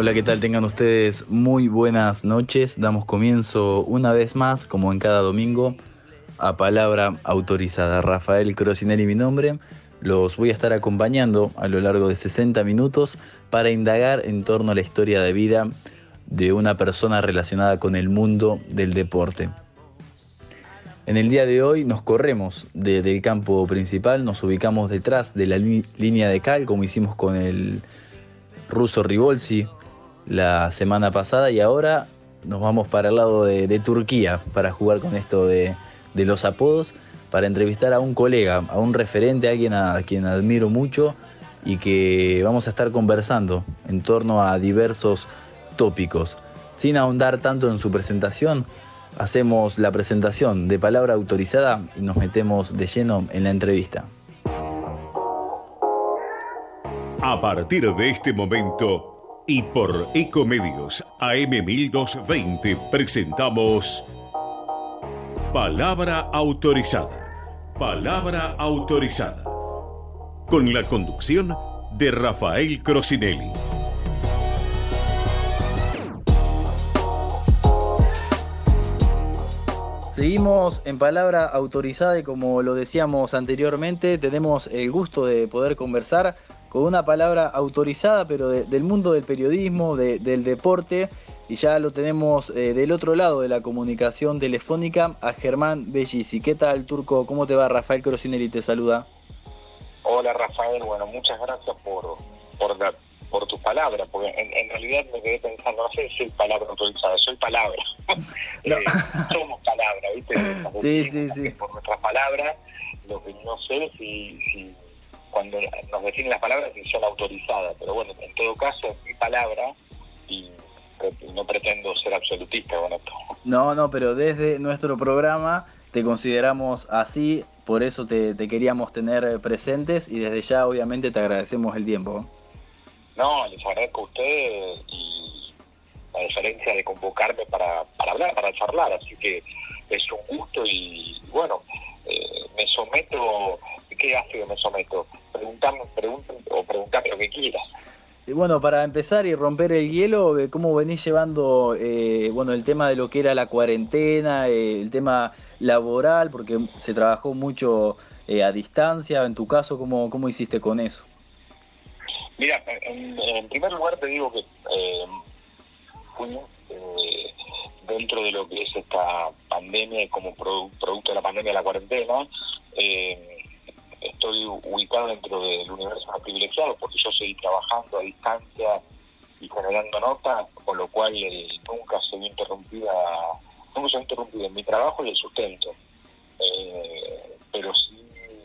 Hola, ¿qué tal? Tengan ustedes muy buenas noches. Damos comienzo una vez más, como en cada domingo, a palabra autorizada. Rafael Crocinelli, mi nombre. Los voy a estar acompañando a lo largo de 60 minutos para indagar en torno a la historia de vida de una persona relacionada con el mundo del deporte. En el día de hoy nos corremos del campo principal, nos ubicamos detrás de la línea de cal, como hicimos con el ruso Ribolsi la semana pasada, y ahora nos vamos para el lado de Turquía para jugar con esto de los apodos, para entrevistar a un colega, a un referente, a alguien a quien admiro mucho y que vamos a estar conversando en torno a diversos tópicos. Sin ahondar tanto en su presentación, hacemos la presentación de palabra autorizada y nos metemos de lleno en la entrevista. A partir de este momento y por Ecomedios AM 1220 presentamos Palabra Autorizada. Palabra Autorizada. Con la conducción de Rafael Crocinelli. Seguimos en palabra autorizada y como lo decíamos anteriormente, tenemos el gusto de poder conversar con una palabra autorizada, pero del mundo del periodismo, del deporte, y ya lo tenemos del otro lado de la comunicación telefónica a Germán Bellisi. ¿Qué tal, Turco? ¿Cómo te va? Rafael Crocinelli te saluda. Hola Rafael, bueno, muchas gracias por tus palabras, porque en realidad me quedé pensando, no sé si soy palabra autorizada, soy palabra. No. Somos palabra, ¿viste? Sí. Por nuestras palabras, lo que no sé si cuando nos definen las palabras si son autorizadas, pero bueno, en todo caso es mi palabra y no pretendo ser absolutista con esto. No, pero desde nuestro programa te consideramos así, por eso te queríamos tener presentes y desde ya obviamente te agradecemos el tiempo. No, les agradezco a ustedes y la diferencia de convocarme para hablar, para charlar, así que es un gusto y bueno, me someto. ¿Qué hace que me someto? Preguntame lo que quieras. Y bueno, para empezar y romper el hielo, ¿cómo venís llevando el tema de lo que era la cuarentena, el tema laboral, porque se trabajó mucho a distancia? En tu caso, ¿cómo hiciste con eso? Mira, en primer lugar te digo que fui dentro de lo que es esta pandemia y como producto de la pandemia, la cuarentena, estoy ubicado dentro del universo más privilegiado porque yo seguí trabajando a distancia y generando notas, con lo cual nunca se vio interrumpida en mi trabajo y el sustento. Pero sí,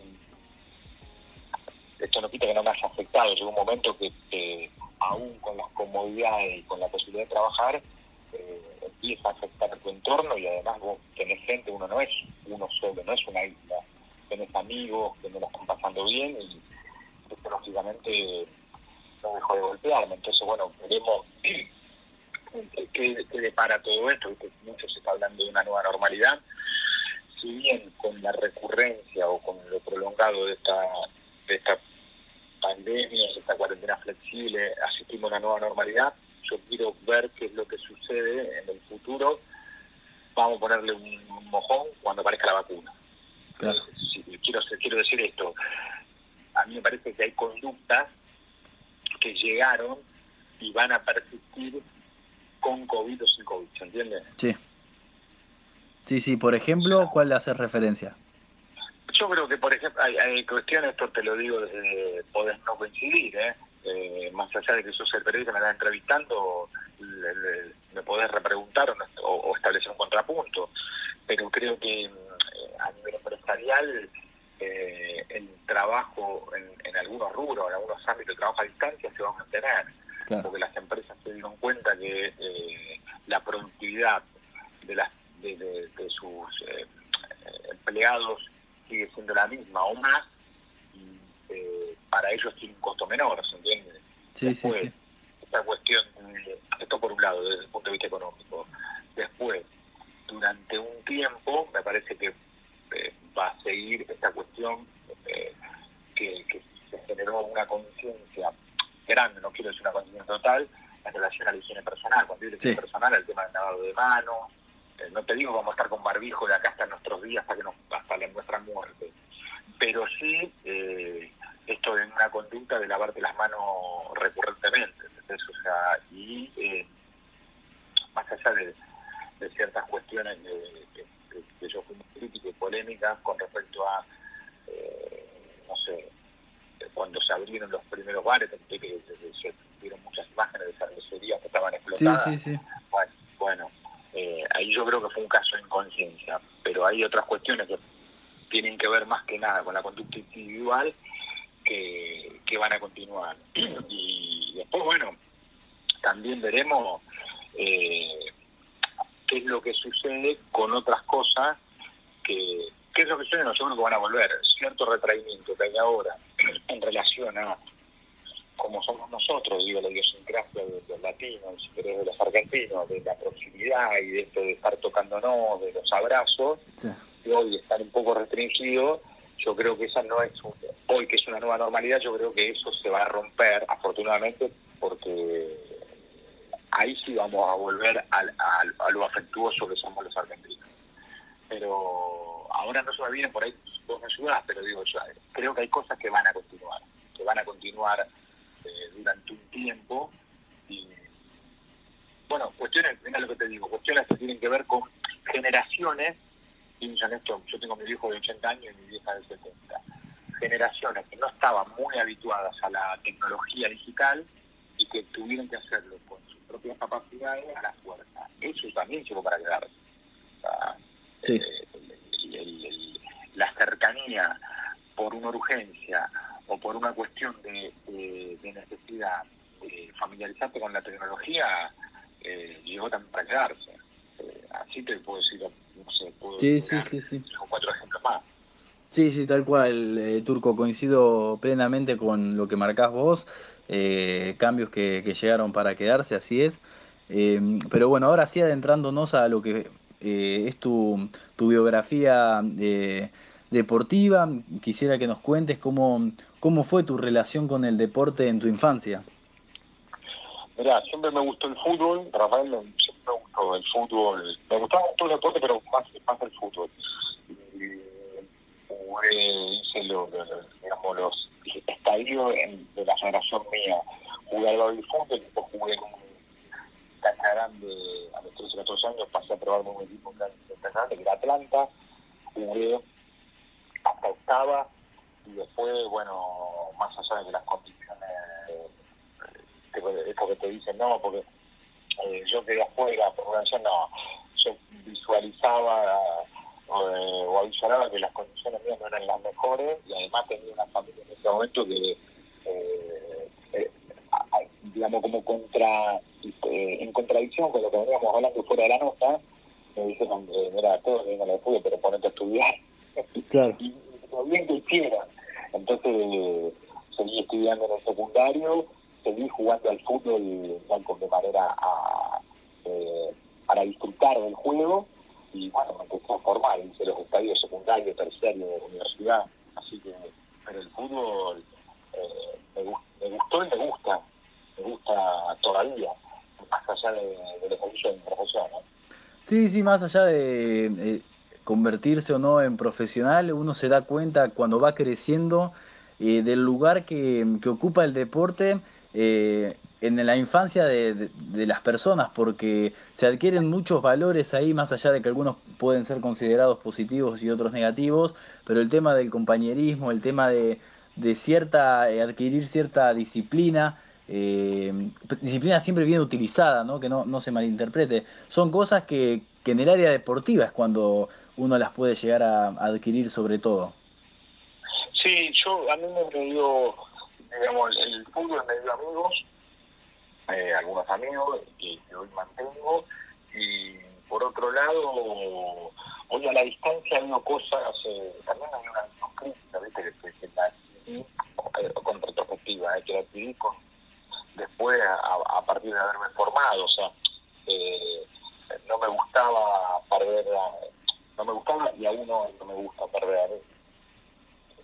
esto no quita que no me haya afectado. Llegó un momento que aún con las comodidades y con la posibilidad de trabajar, empieza a afectar a tu entorno y además vos tenés gente, uno no es uno solo, no es una isla. Tenés amigos que no la están pasando bien y esto lógicamente no dejó de golpearme. Entonces, bueno, veremos qué depara todo esto. Mucho se está hablando de una nueva normalidad. Si bien con la recurrencia o con lo prolongado de esta pandemia, de esta cuarentena flexible, asistimos a una nueva normalidad, yo quiero ver qué es lo que sucede en el futuro. Vamos a ponerle un mojón cuando aparezca la vacuna. Claro. Quiero decir esto. A mí me parece que hay conductas que llegaron y van a persistir con COVID o sin COVID, ¿se entiende? Sí, por ejemplo, ¿cuál le haces referencia? Yo creo que, por ejemplo, hay cuestiones, esto te lo digo desde podés no coincidir, más allá de que sos el periodista que me estás entrevistando, me podés repreguntar o establecer un contrapunto, pero creo que a nivel empresarial el trabajo en algunos rubros, en algunos ámbitos de trabajo a distancia se va a mantener, claro, porque las empresas se dieron cuenta que la productividad de sus empleados sigue siendo la misma o más, y para ellos tiene un costo menor, ¿se entiende? Después, Sí. Esta cuestión, esto por un lado, desde el punto de vista económico. Después, durante un tiempo, me parece que va a seguir esta cuestión que se generó una conciencia grande, no quiero decir una conciencia total, en relación a la higiene personal. Cuando digo la higiene Sí. personal, el tema del lavado de manos. No te digo que vamos a estar con barbijo de acá hasta nuestros días, hasta nuestra muerte. Pero sí, esto de una conducta de lavarte las manos recurrentemente, ¿entendés? O sea, y más allá de ciertas cuestiones que yo fui muy crítico y polémicas con respecto a, no sé, cuando se abrieron los primeros bares, que se vieron muchas imágenes de cervecerías que estaban Sí, explotadas. sí, sí. Bueno, ahí yo creo que fue un caso de inconsciencia, pero hay otras cuestiones que tienen que ver más que nada con la conducta individual que van a continuar. Y después, bueno, también veremos qué es lo que sucede con otras cosas qué es lo que sucede, no seguro que van a volver. Cierto retraimiento que hay ahora en relación a cómo somos nosotros, digo, la idiosincrasia de los latinos, pero de los argentinos, de la proximidad y de esto de estar tocándonos, de los abrazos, Sí. que hoy están un poco restringidos. Yo creo que esa no es, hoy que es una nueva normalidad, yo creo que eso se va a romper, afortunadamente, porque ahí sí vamos a volver a lo afectuoso que somos los argentinos. Pero ahora no se me viene por ahí, vos me ayudás, pero digo yo, creo que hay cosas que van a continuar durante un tiempo. Y bueno, cuestiones, mira lo que te digo, cuestiones que tienen que ver con generaciones. Piensan esto, yo tengo a mi viejo de 80 años y mi vieja de 70. Generaciones que no estaban muy habituadas a la tecnología digital y que tuvieron que hacerlo con sus propias capacidades a la fuerza. Eso también llegó para quedarse. O sea, Sí. la cercanía por una urgencia o por una cuestión de necesidad de familiarizarte con la tecnología llegó también para quedarse. Así te puedo decir, no sé, puedo Sí, sí, enumerar sí, sí. 3 o 4 ejemplos más. Sí, sí, tal cual, Turco, coincido plenamente con lo que marcás vos, cambios que llegaron para quedarse, así es. Pero bueno, ahora sí adentrándonos a lo que es tu biografía deportiva, quisiera que nos cuentes cómo fue tu relación con el deporte en tu infancia. Mirá, siempre me gustó el fútbol, Rafael, siempre me gustó el fútbol. Me gustaba todo el deporte, pero más el fútbol. Y hice digamos, los estadios de la generación mía. Jugué al baby fútbol, después jugué en un cancha grande a los 13 o 14 años, pasé a probarme un equipo en cancha grande, que era Atlanta, jugué hasta octava, y después, bueno, más allá de que las condiciones, esto que te dicen, no, porque yo quedé afuera, por una acción, no, yo visualizaba o avisoraba que las condiciones mías no eran las mejores, y además tenía una familia en ese momento que, digamos, como en contradicción con lo que veníamos hablando fuera de la nota, me dijeron, mira, todos vengan al fútbol, pero ponete a estudiar. Claro. Y lo bien que hicieron. Entonces, seguí estudiando en el secundario, seguí jugando al fútbol de manera para disfrutar del juego, y bueno, me empecé a formar, hice los estadios secundarios, terciarios de universidad, así que, pero el fútbol me gustó y me gusta todavía, más allá de los servicios de mi profesión, ¿no? Sí, sí, más allá de convertirse o no en profesional, uno se da cuenta cuando va creciendo del lugar que ocupa el deporte en la infancia de las personas, porque se adquieren muchos valores ahí, más allá de que algunos pueden ser considerados positivos y otros negativos, pero el tema del compañerismo, el tema de adquirir cierta disciplina. Disciplina siempre bien utilizada, ¿no? Que no se malinterprete. Son cosas que en el área deportiva es cuando uno las puede llegar a adquirir sobre todo. Sí, a mí me dio, digamos, el fútbol me dio amigos, algunos amigos que hoy mantengo, y por otro lado, hoy a la distancia hay cosas, también hay una crítica, ¿viste? Que la adquirí con retrospectiva, que la adquirí después a partir de haberme formado, o sea, no me gustaba perder, no me gustaba y aún no me gusta perder.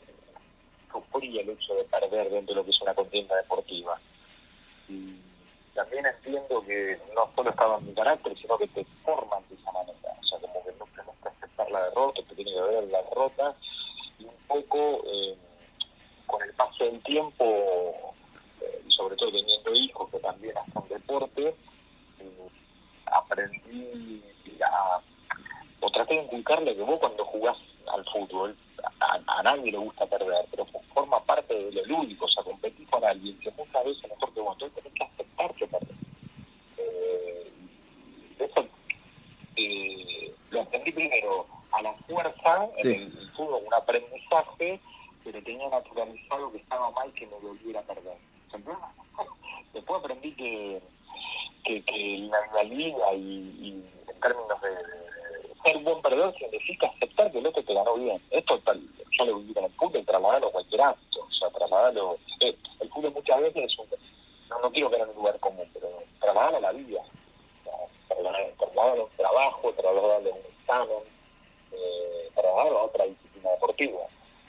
Sufrí el hecho de perder dentro de lo que es una contienda deportiva. Y también entiendo que no solo estaba en mi carácter, sino que te forman de esa manera. O sea, como que no tenés que aceptar la derrota, te tiene que ver la derrota, y un poco con el paso del tiempo, y sobre todo teniendo hijos que también hacen deporte, aprendí o traté de inculcarle que vos cuando jugás al fútbol, a nadie le gusta perder, pero forma parte de lo lúdico, o sea, competís con alguien que muchas veces es mejor que vos, entonces tenés que aceptar que perdés. Eso lo aprendí primero a la fuerza, Sí. en el fútbol, un aprendizaje, pero tenía naturalizado que estaba mal que me volviera a perder. ¿Entendés? Después aprendí que la liga y en términos de ser un buen perdedor significa aceptar que el otro te ganó bien. Esto yo lo viví con el fútbol, trasladarlo a cualquier ámbito, o sea, trasladarlo. El fútbol muchas veces es no quiero que era un lugar común, pero trasladarlo a la vida, trasladarlo a un trabajo, trasladarlo a un examen, trasladarlo a otra disciplina deportiva.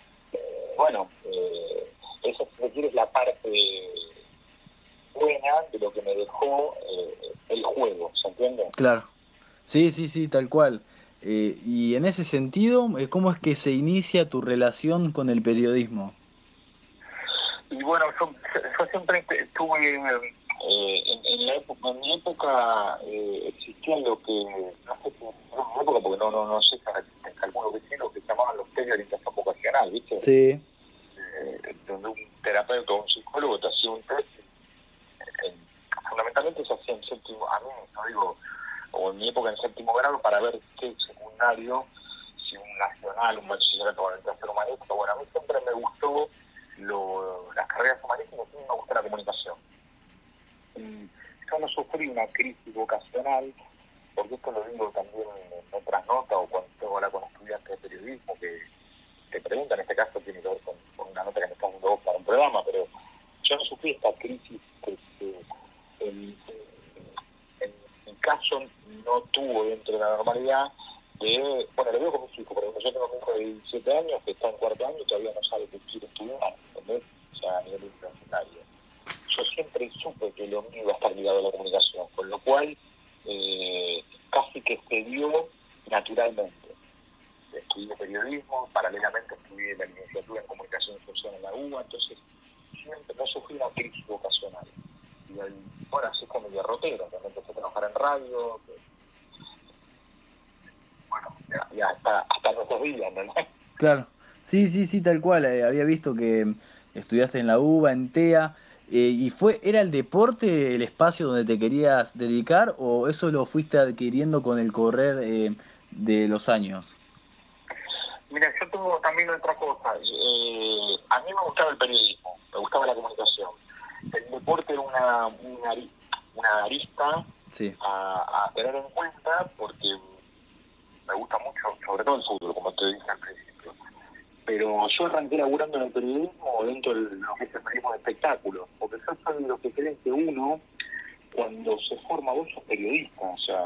Eso si se quiere es la parte buena de lo que me dejó el juego, ¿se entiende? Claro. Sí, sí, sí, tal cual. Y en ese sentido, ¿cómo es que se inicia tu relación con el periodismo? Y bueno, yo siempre estuve en mi época existía lo que, no sé si en mi época, porque no sé, calculo que sí, lo que llamaban los test de orientación vocacional, ¿viste? Sí, Donde un terapeuta o un psicólogo te hacía un test, fundamentalmente se hacía en séptimo, a mí, no digo, o en mi época en séptimo grado, para ver qué secundario, si un nacional, un bachillerato o el tercer humanista. Bueno, a mí siempre me gustó las carreras humanísticas, y me gusta la comunicación. Y yo no sufrí una crisis vocacional, porque esto lo digo también en otras notas o cuando tengo hablar con estudiantes de periodismo que te preguntan, en este caso tiene que ver con una nota que me estás dando vos para un programa, pero yo no sufrí esta crisis que en mi caso no tuvo dentro de la normalidad bueno, lo veo con mis hijos, por ejemplo, yo tengo un hijo de 17 años que está en cuarto año y todavía no sabe qué quiere estudiar, ¿entendés? O sea, a nivel universitario. Yo siempre supe que lo mío iba a estar ligado a la comunicación, con lo cual casi que se dio naturalmente. Estudié periodismo, paralelamente estudié la licenciatura en comunicación social en la UBA, entonces siempre no sufrí una crisis vocacional. Y bueno, así como el derrotero, también empecé a trabajar en radio, bueno, ya hasta nuestros días, ¿no? claro. Sí, sí, sí, tal cual. Había visto que estudiaste en la UBA, en TEA. ¿Era el deporte el espacio donde te querías dedicar o eso lo fuiste adquiriendo con el correr de los años? Mira, yo tengo también otra cosa. A mí me gustaba el periodismo, me gustaba la comunicación. El deporte era una arista Sí, a tener en cuenta porque me gusta mucho, sobre todo el fútbol, como te dije al principio. Pero yo arranqué laburando en el periodismo dentro de lo que es el periodismo de espectáculo, porque yo soy de los que creen que uno, cuando se forma, vos sos periodista, o sea,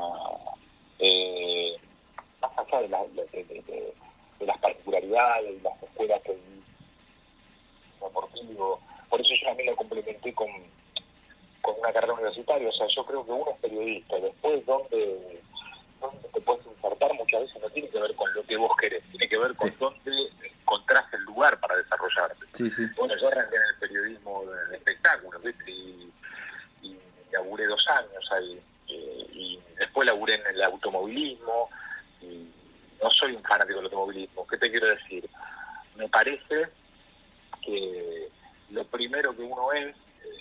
más allá de las particularidades, de las escuelas que deportivo, por eso yo también lo complementé con una carrera universitaria, o sea, yo creo que uno es periodista, después donde te puedes insertar muchas veces no tiene que ver con lo que vos querés, tiene que ver con sí, dónde encontrás el lugar para desarrollarte. sí, sí. Bueno, yo arranqué en el periodismo de espectáculos, ¿viste? Y laburé 2 años ahí, y después laburé en el automovilismo, y no soy un fanático del automovilismo. ¿Qué te quiero decir? Me parece que lo primero que uno es,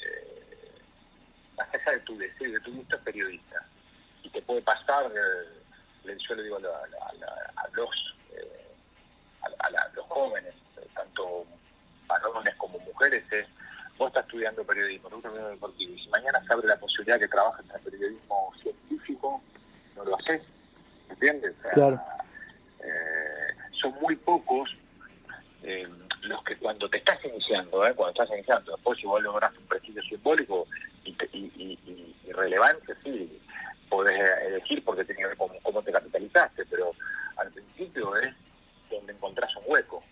más allá de tu deseo, de tu gusto, es periodista. Y te puede pasar, yo le digo a los jóvenes, tanto varones como mujeres, vos estás estudiando periodismo, no estás estudiando deportivo, y si mañana se abre la posibilidad que trabajes en el periodismo científico, no lo haces, ¿entiendes? O Claro. sea, son muy pocos los que cuando te estás iniciando, después si vos lográs un prestigio simbólico y relevante, sí, podés elegir porque tiene que ver con cómo te capitalizaste, pero al principio es donde encontrás un hueco.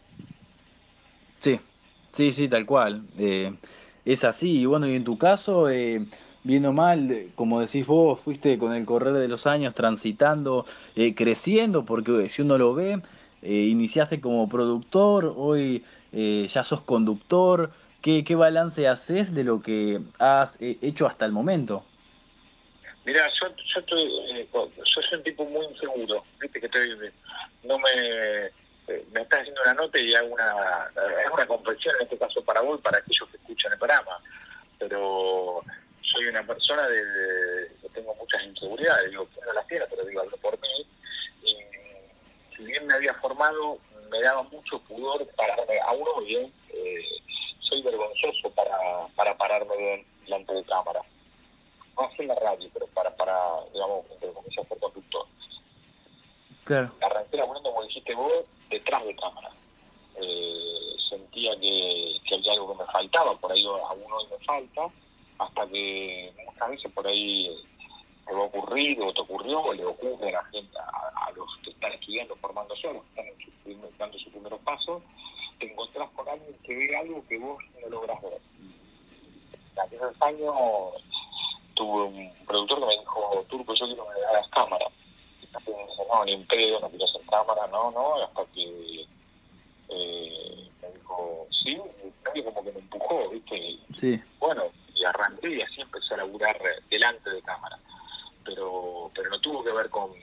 Sí, sí, sí, tal cual. Es así. Y bueno, y en tu caso, bien o mal, como decís vos, fuiste con el correr de los años transitando, creciendo, porque si uno lo ve, iniciaste como productor, hoy ya sos conductor. ¿Qué balance haces de lo que has hecho hasta el momento? Mira, yo soy un tipo muy inseguro, viste que no me estás haciendo una nota y hago es una confesión en este caso para vos y para aquellos que escuchan el programa, pero soy una persona que tengo muchas inseguridades, digo, que no las tiene, pero digo, hablo por mí, y si bien me había formado, me daba mucho pudor pararme, aún hoy, soy vergonzoso para pararme bien delante de cámara. No hacer la radio, pero digamos, entre comillas, ser conductor. Claro. Arranqué laburando, como dijiste vos, detrás de cámara. Sentía que había algo que me faltaba, por ahí aún hoy me falta, hasta que muchas veces por ahí me va a ocurrir, o te ocurrió, o le ocurre a la gente, a los que están estudiando, formándose, a los que están dando sus primeros pasos, te encontrás con alguien que ve algo que vos no lográs ver. En aquellos años tuve un productor que me dijo, Turco, yo quiero que me hagas cámara. Y me dijo, no, ni en pedo, no quiero hacer cámara, no, hasta que me dijo, sí, y medio como que me empujó, ¿viste? Y, Sí. bueno, y arranqué y así empecé a laburar delante de cámara. Pero no tuvo que ver con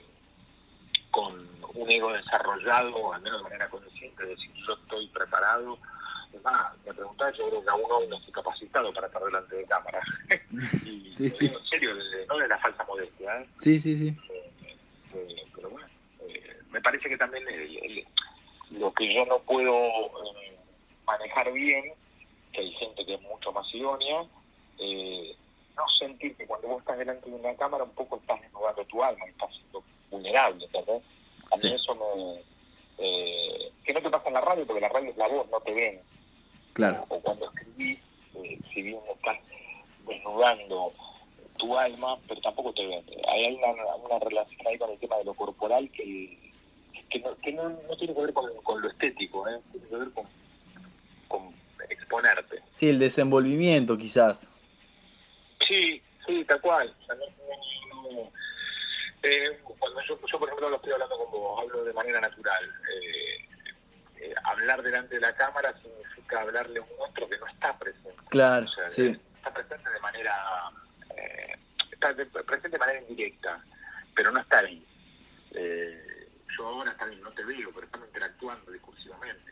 un ego desarrollado, al menos de manera consciente, de decir yo estoy preparado. Es más, me preguntaba, yo creo que aún no estoy capacitado para estar delante de cámara. Y Sí, lo sí. digo en serio, no de la falsa modestia, ¿eh? Sí, sí, sí. Pero bueno, me parece que también lo que yo no puedo manejar bien, que hay gente que es mucho más idónea, no sentir que cuando vos estás delante de una cámara un poco estás desnudando tu alma y estás siendo vulnerable, ¿entendés? A mí Sí, eso que no te pasa en la radio, porque la radio es la voz, no te ven. claro. O cuando escribís, si bien estás desnudando tu alma, pero tampoco te ven. Hay una relación ahí con el tema de lo corporal que no tiene que ver con lo estético, tiene que ver con exponerte. Sí, el desenvolvimiento quizás. Sí, tal cual. O sea, cuando yo, por ejemplo, lo estoy hablando con vos, hablo de manera natural. Hablar delante de la cámara significa hablarle a un otro que no está presente. Claro, O sea, sí. está presente presente de manera indirecta, pero no está ahí. Yo ahora también no te veo, pero estamos interactuando discursivamente.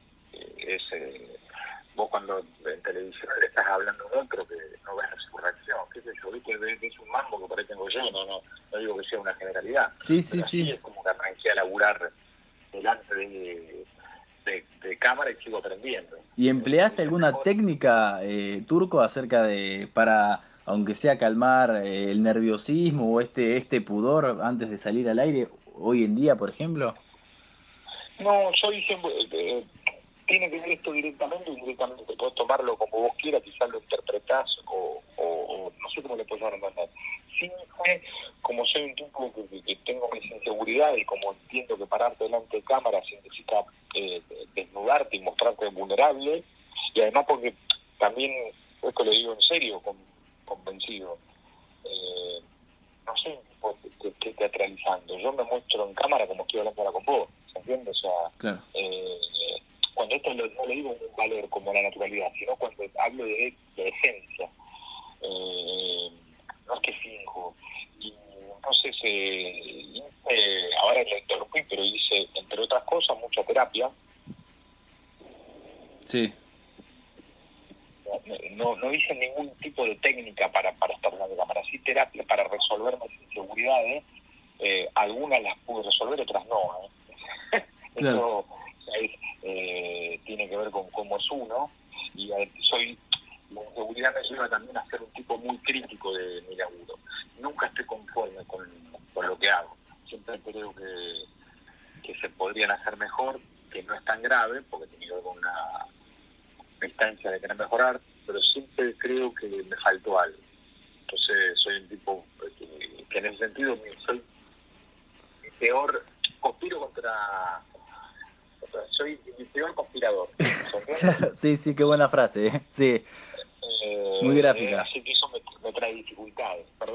Vos cuando en televisión le estás hablando a un otro que no ves su reacción, qué sé yo, viste, es un mambo que por ahí tengo yo, no digo que sea una generalidad, Sí, sí, pero así sí. es como que arranqué a laburar delante de cámara y sigo aprendiendo. ¿Y empleaste Es alguna mejor. técnica, Turco, para, aunque sea calmar el nerviosismo o este pudor antes de salir al aire, hoy en día, por ejemplo? No, yo dije, tiene que ver esto directamente o indirectamente, te puedes tomarlo como vos quieras, quizás lo interpretás o no sé cómo le puedes dar a entender. Sí, como soy un tipo que tengo mis inseguridades y como entiendo que pararte delante de cámara significa desnudarte y mostrarte vulnerable, y además porque también, esto lo digo en serio, convencido, no soy un tipo que esté teatralizando, yo me muestro en cámara como estoy hablando ahora con vos, ¿se entiende? O sea, Claro. cuando esto no lo digo en un valor como la naturalidad, sino cuando hablo de esencia, no es que finjo. Y entonces, ahora lo interrumpí, pero hice, entre otras cosas, mucha terapia. Sí, No hice ningún tipo de técnica para estar en la cámara, sí terapia para resolver mis inseguridades. Algunas las pude resolver, otras no. claro. Eso tiene que ver con cómo es uno, y la inseguridad me lleva también a ser un tipo muy crítico de mi laburo. Nunca estoy conforme con lo que hago. Siempre creo que se podrían hacer mejor, que no es tan grave, porque tiene que ver con una instancia de querer mejorar, pero siempre creo que me faltó algo. Entonces soy un tipo que en ese sentido soy mi peor, conspiro soy mi peor conspirador. Claro, sí, sí, qué buena frase, ¿eh? Sí, muy gráfica. Así que eso me trae dificultades.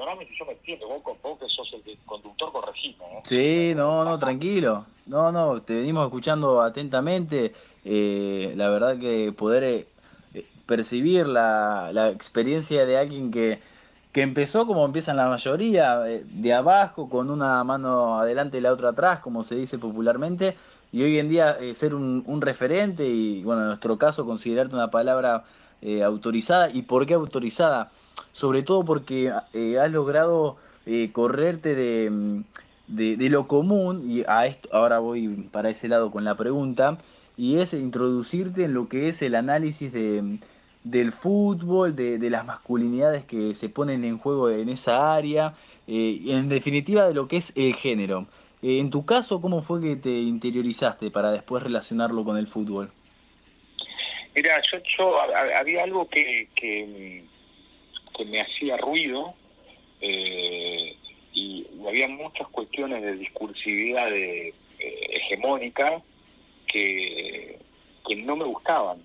perdóname si yo me entiendo, vos que sos el conductor, corregime, ¿eh? Sí, no, tranquilo. No, te venimos escuchando atentamente. La verdad que poder percibir la experiencia de alguien que empezó como empiezan la mayoría, de abajo, con una mano adelante y la otra atrás, como se dice popularmente, y hoy en día ser un referente y, bueno, en nuestro caso, considerarte una palabra autorizada. ¿Y por qué autorizada? Sobre todo porque has logrado correrte de lo común, y a esto, ahora voy para ese lado con la pregunta, y es introducirte en lo que es el análisis del fútbol, de las masculinidades que se ponen en juego en esa área, y en definitiva de lo que es el género. En tu caso, ¿cómo fue que te interiorizaste para después relacionarlo con el fútbol? Mira, había algo que me hacía ruido, y había muchas cuestiones de discursividad hegemónica que no me gustaban.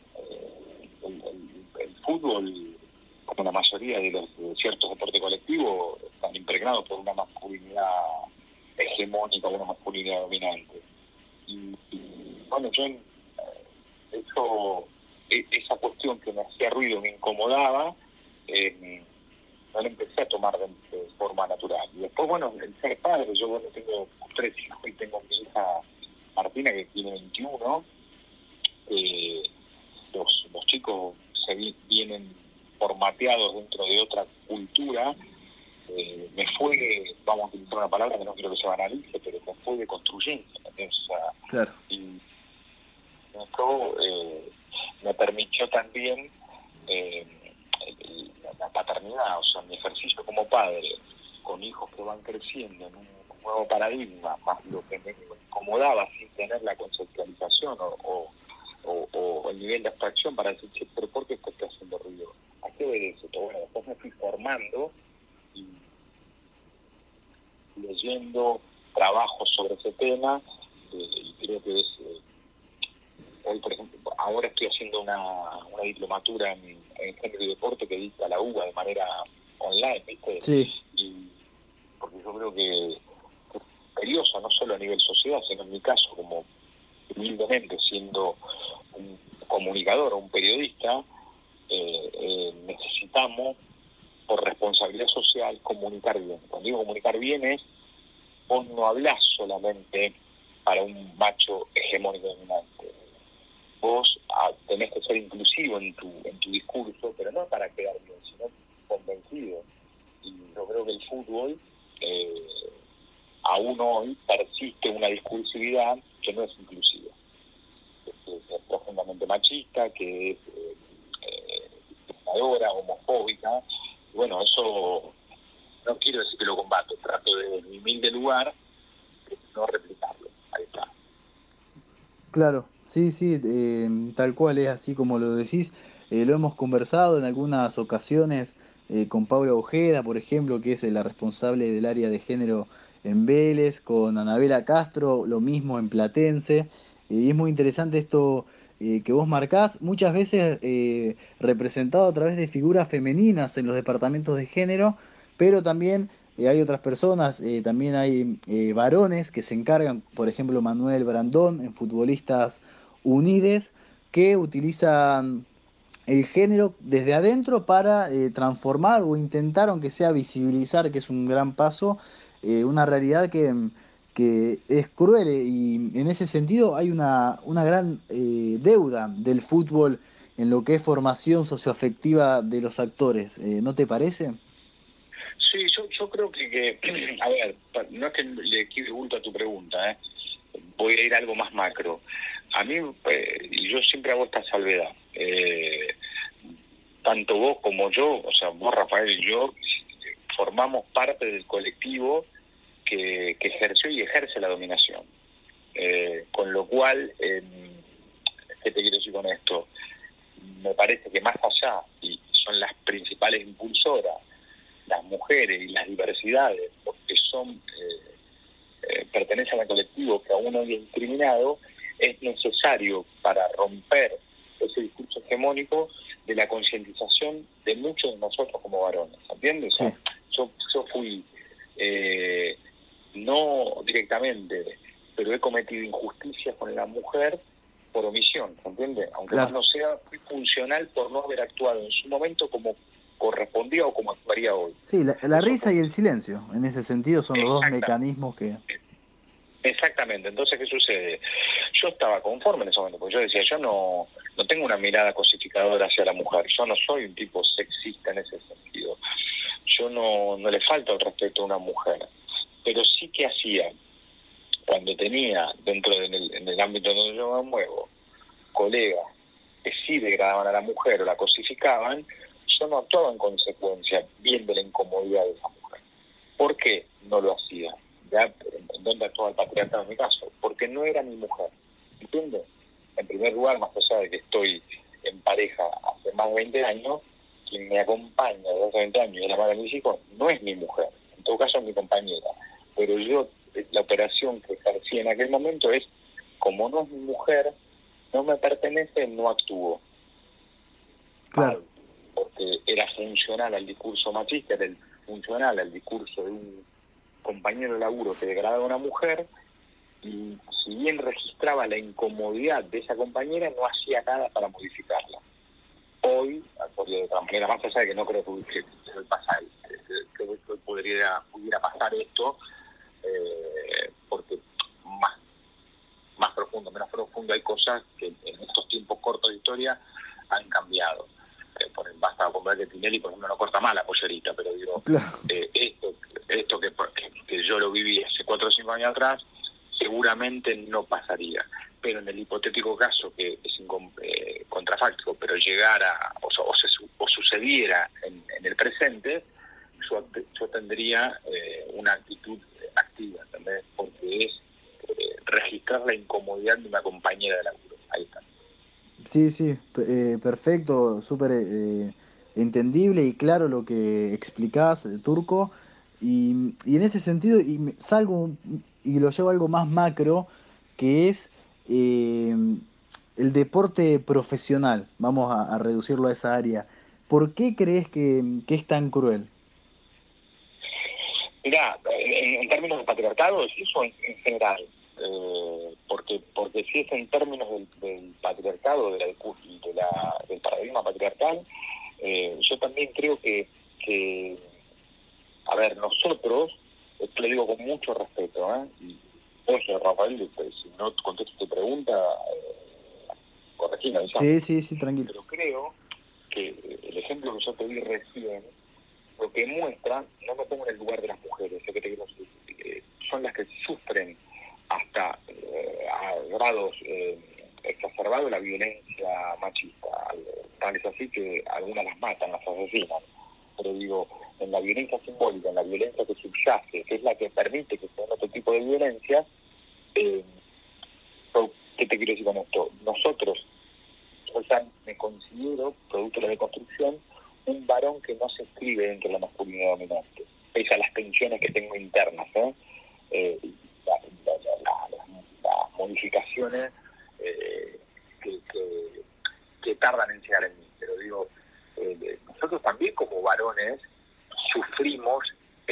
El fútbol, como la mayoría de ciertos deportes colectivos, están impregnados por una masculinidad hegemónica, una masculinidad dominante. Bueno, esa cuestión que me hacía ruido, me incomodaba, no la empecé a tomar de forma natural. Y después, bueno, el ser padre, yo tengo 3 hijos y tengo mi hija Martina, que tiene 21. Los chicos vienen formateados dentro de otra cultura. Me fue, vamos a utilizar una palabra que no quiero que se banalice, pero me fue deconstruyendo. O sea, Claro. y esto me permitió también la paternidad, o sea, mi ejercicio como padre, con hijos que van creciendo en un nuevo paradigma, más lo que me incomodaba sin tener la conceptualización o el nivel de abstracción para decir, che, pero ¿por qué esto está haciendo ruido? ¿A qué obedece esto? Bueno, después me fui formando y leyendo trabajos sobre ese tema, y creo que es... hoy, por ejemplo, ahora estoy haciendo una diplomatura en género y deporte que dicta la UBA de manera online, ¿viste? Sí. Y porque yo creo que es imperioso, no solo a nivel sociedad, sino en mi caso, como humildemente siendo un comunicador o un periodista, necesitamos, por responsabilidad social, comunicar bien. Cuando digo comunicar bien es, vos no hablás solamente para un macho hegemónico dominante. Vos tenés que ser inclusivo en tu discurso, pero no para quedar bien, sino convencido. Y yo creo que el fútbol, aún hoy, persiste una discursividad que no es inclusiva, que es profundamente machista, que es discriminadora, homofóbica. Y bueno, eso no quiero decir que lo combato, trato de mi humilde lugar de no replicarlo. Ahí está. Claro, sí, tal cual es así como lo decís. Lo hemos conversado en algunas ocasiones con Paula Ojeda, por ejemplo, que es la responsable del área de género en Vélez, con Anabela Castro, lo mismo en Platense. Y es muy interesante esto que vos marcás, muchas veces representado a través de figuras femeninas en los departamentos de género, pero también hay otras personas, también hay varones que se encargan, por ejemplo, Manuel Brandón en Futbolistas Unides, que utilizan el género desde adentro para transformar o intentar, aunque sea visibilizar, que es un gran paso, una realidad que es cruel, y en ese sentido hay una gran deuda del fútbol en lo que es formación socioafectiva de los actores. ¿No te parece? Sí, yo creo que, a ver, no es que le quede bulto a tu pregunta, voy a ir a algo más macro. A mí, y yo siempre hago esta salvedad, tanto vos como yo, o sea, vos, Rafael, y yo, formamos parte del colectivo que ejerció y ejerce la dominación. Con lo cual, ¿qué te quiero decir con esto? Me parece que más allá, y son las principales impulsoras, las mujeres y las diversidades, porque pertenecen al colectivo que aún hoy es discriminado, es necesario para romper ese discurso hegemónico de la concientización de muchos de nosotros como varones, ¿entiendes? O sea, Sí. yo fui, no directamente, pero he cometido injusticias con la mujer por omisión, ¿se entiende? Aunque Claro. más no sea, fui funcional por no haber actuado en su momento como correspondía o como actuaría hoy. Sí, la Eso risa fue. y el silencio, en ese sentido son los dos Exactamente. mecanismos que... Exactamente, entonces, ¿qué sucede? Yo estaba conforme en ese momento, porque yo decía, yo no tengo una mirada cosificadora hacia la mujer, yo no soy un tipo sexista en ese sentido, yo no le falta el respeto a una mujer, pero sí que hacía, cuando tenía dentro en el ámbito donde yo me muevo, colegas que sí degradaban a la mujer o la cosificaban, yo no actuaba en consecuencia, viendo la incomodidad de esa mujer. ¿Por qué no lo hacía? ¿Ya? ¿En dónde actuaba el patriarcado en mi caso? Porque no era mi mujer, ¿entiendes? En primer lugar, más allá de que estoy en pareja hace más de 20 años, quien me acompaña desde hace 20 años y es la madre de mis hijos, no es mi mujer, en todo caso es mi compañera. Pero yo, la operación que ejercí en aquel momento es, como no es mi mujer, no me pertenece, no actúo. Claro. Mal, porque era funcional al discurso machista, era funcional al discurso de un compañero de laburo que degradaba a una mujer, y si bien registraba la incomodidad de esa compañera, no hacía nada para modificarla. Hoy, porque de otra manera, más allá de que no creo que pudiera pasar esto, porque más profundo, menos profundo, hay cosas que en estos tiempos cortos de historia han cambiado. Basta comprar que Tinelli, por ejemplo, no corta mal la pollerita, pero digo, Claro. esto que yo lo viví hace 4 o 5 años atrás, seguramente no pasaría. Pero en el hipotético caso, que es contrafáctico, pero llegara o sucediera en el presente, yo tendría una actitud activa, ¿entendés? Porque es registrar la incomodidad de una compañera de laburo. Ahí está. Sí, sí, perfecto, súper entendible y claro lo que explicás, Turco. Y en ese sentido, y lo llevo a algo más macro, que es eh, el deporte profesional. Vamos a reducirlo a esa área. ¿Por qué crees que es tan cruel? Mirá, en términos de patriarcado, eso en general, porque si es en términos del patriarcado, del paradigma patriarcal, yo también creo que, a ver, nosotros, esto lo digo con mucho respeto, y vos, Rafael, si no contesto tu pregunta, corregime, Sí, avísame, sí, sí, tranquilo. pero creo que el ejemplo que yo te di recién, lo que muestra, no me pongo en el lugar de las mujeres, sé que te quiero decir, son las que sufren hasta a grados exacerbados la violencia machista. Tal es así que algunas las matan, las asesinan. Pero digo, en la violencia simbólica, en la violencia que subyace, que es la que permite que se den otro tipo de violencia, ¿qué te quiero decir con esto? Nosotros, yo ya me considero, producto de la deconstrucción, un varón que no se inscribe dentro de la masculinidad dominante, pese a las tensiones que tengo internas, las modificaciones que tardan en llegar en mí. Pero digo, nosotros también como varones sufrimos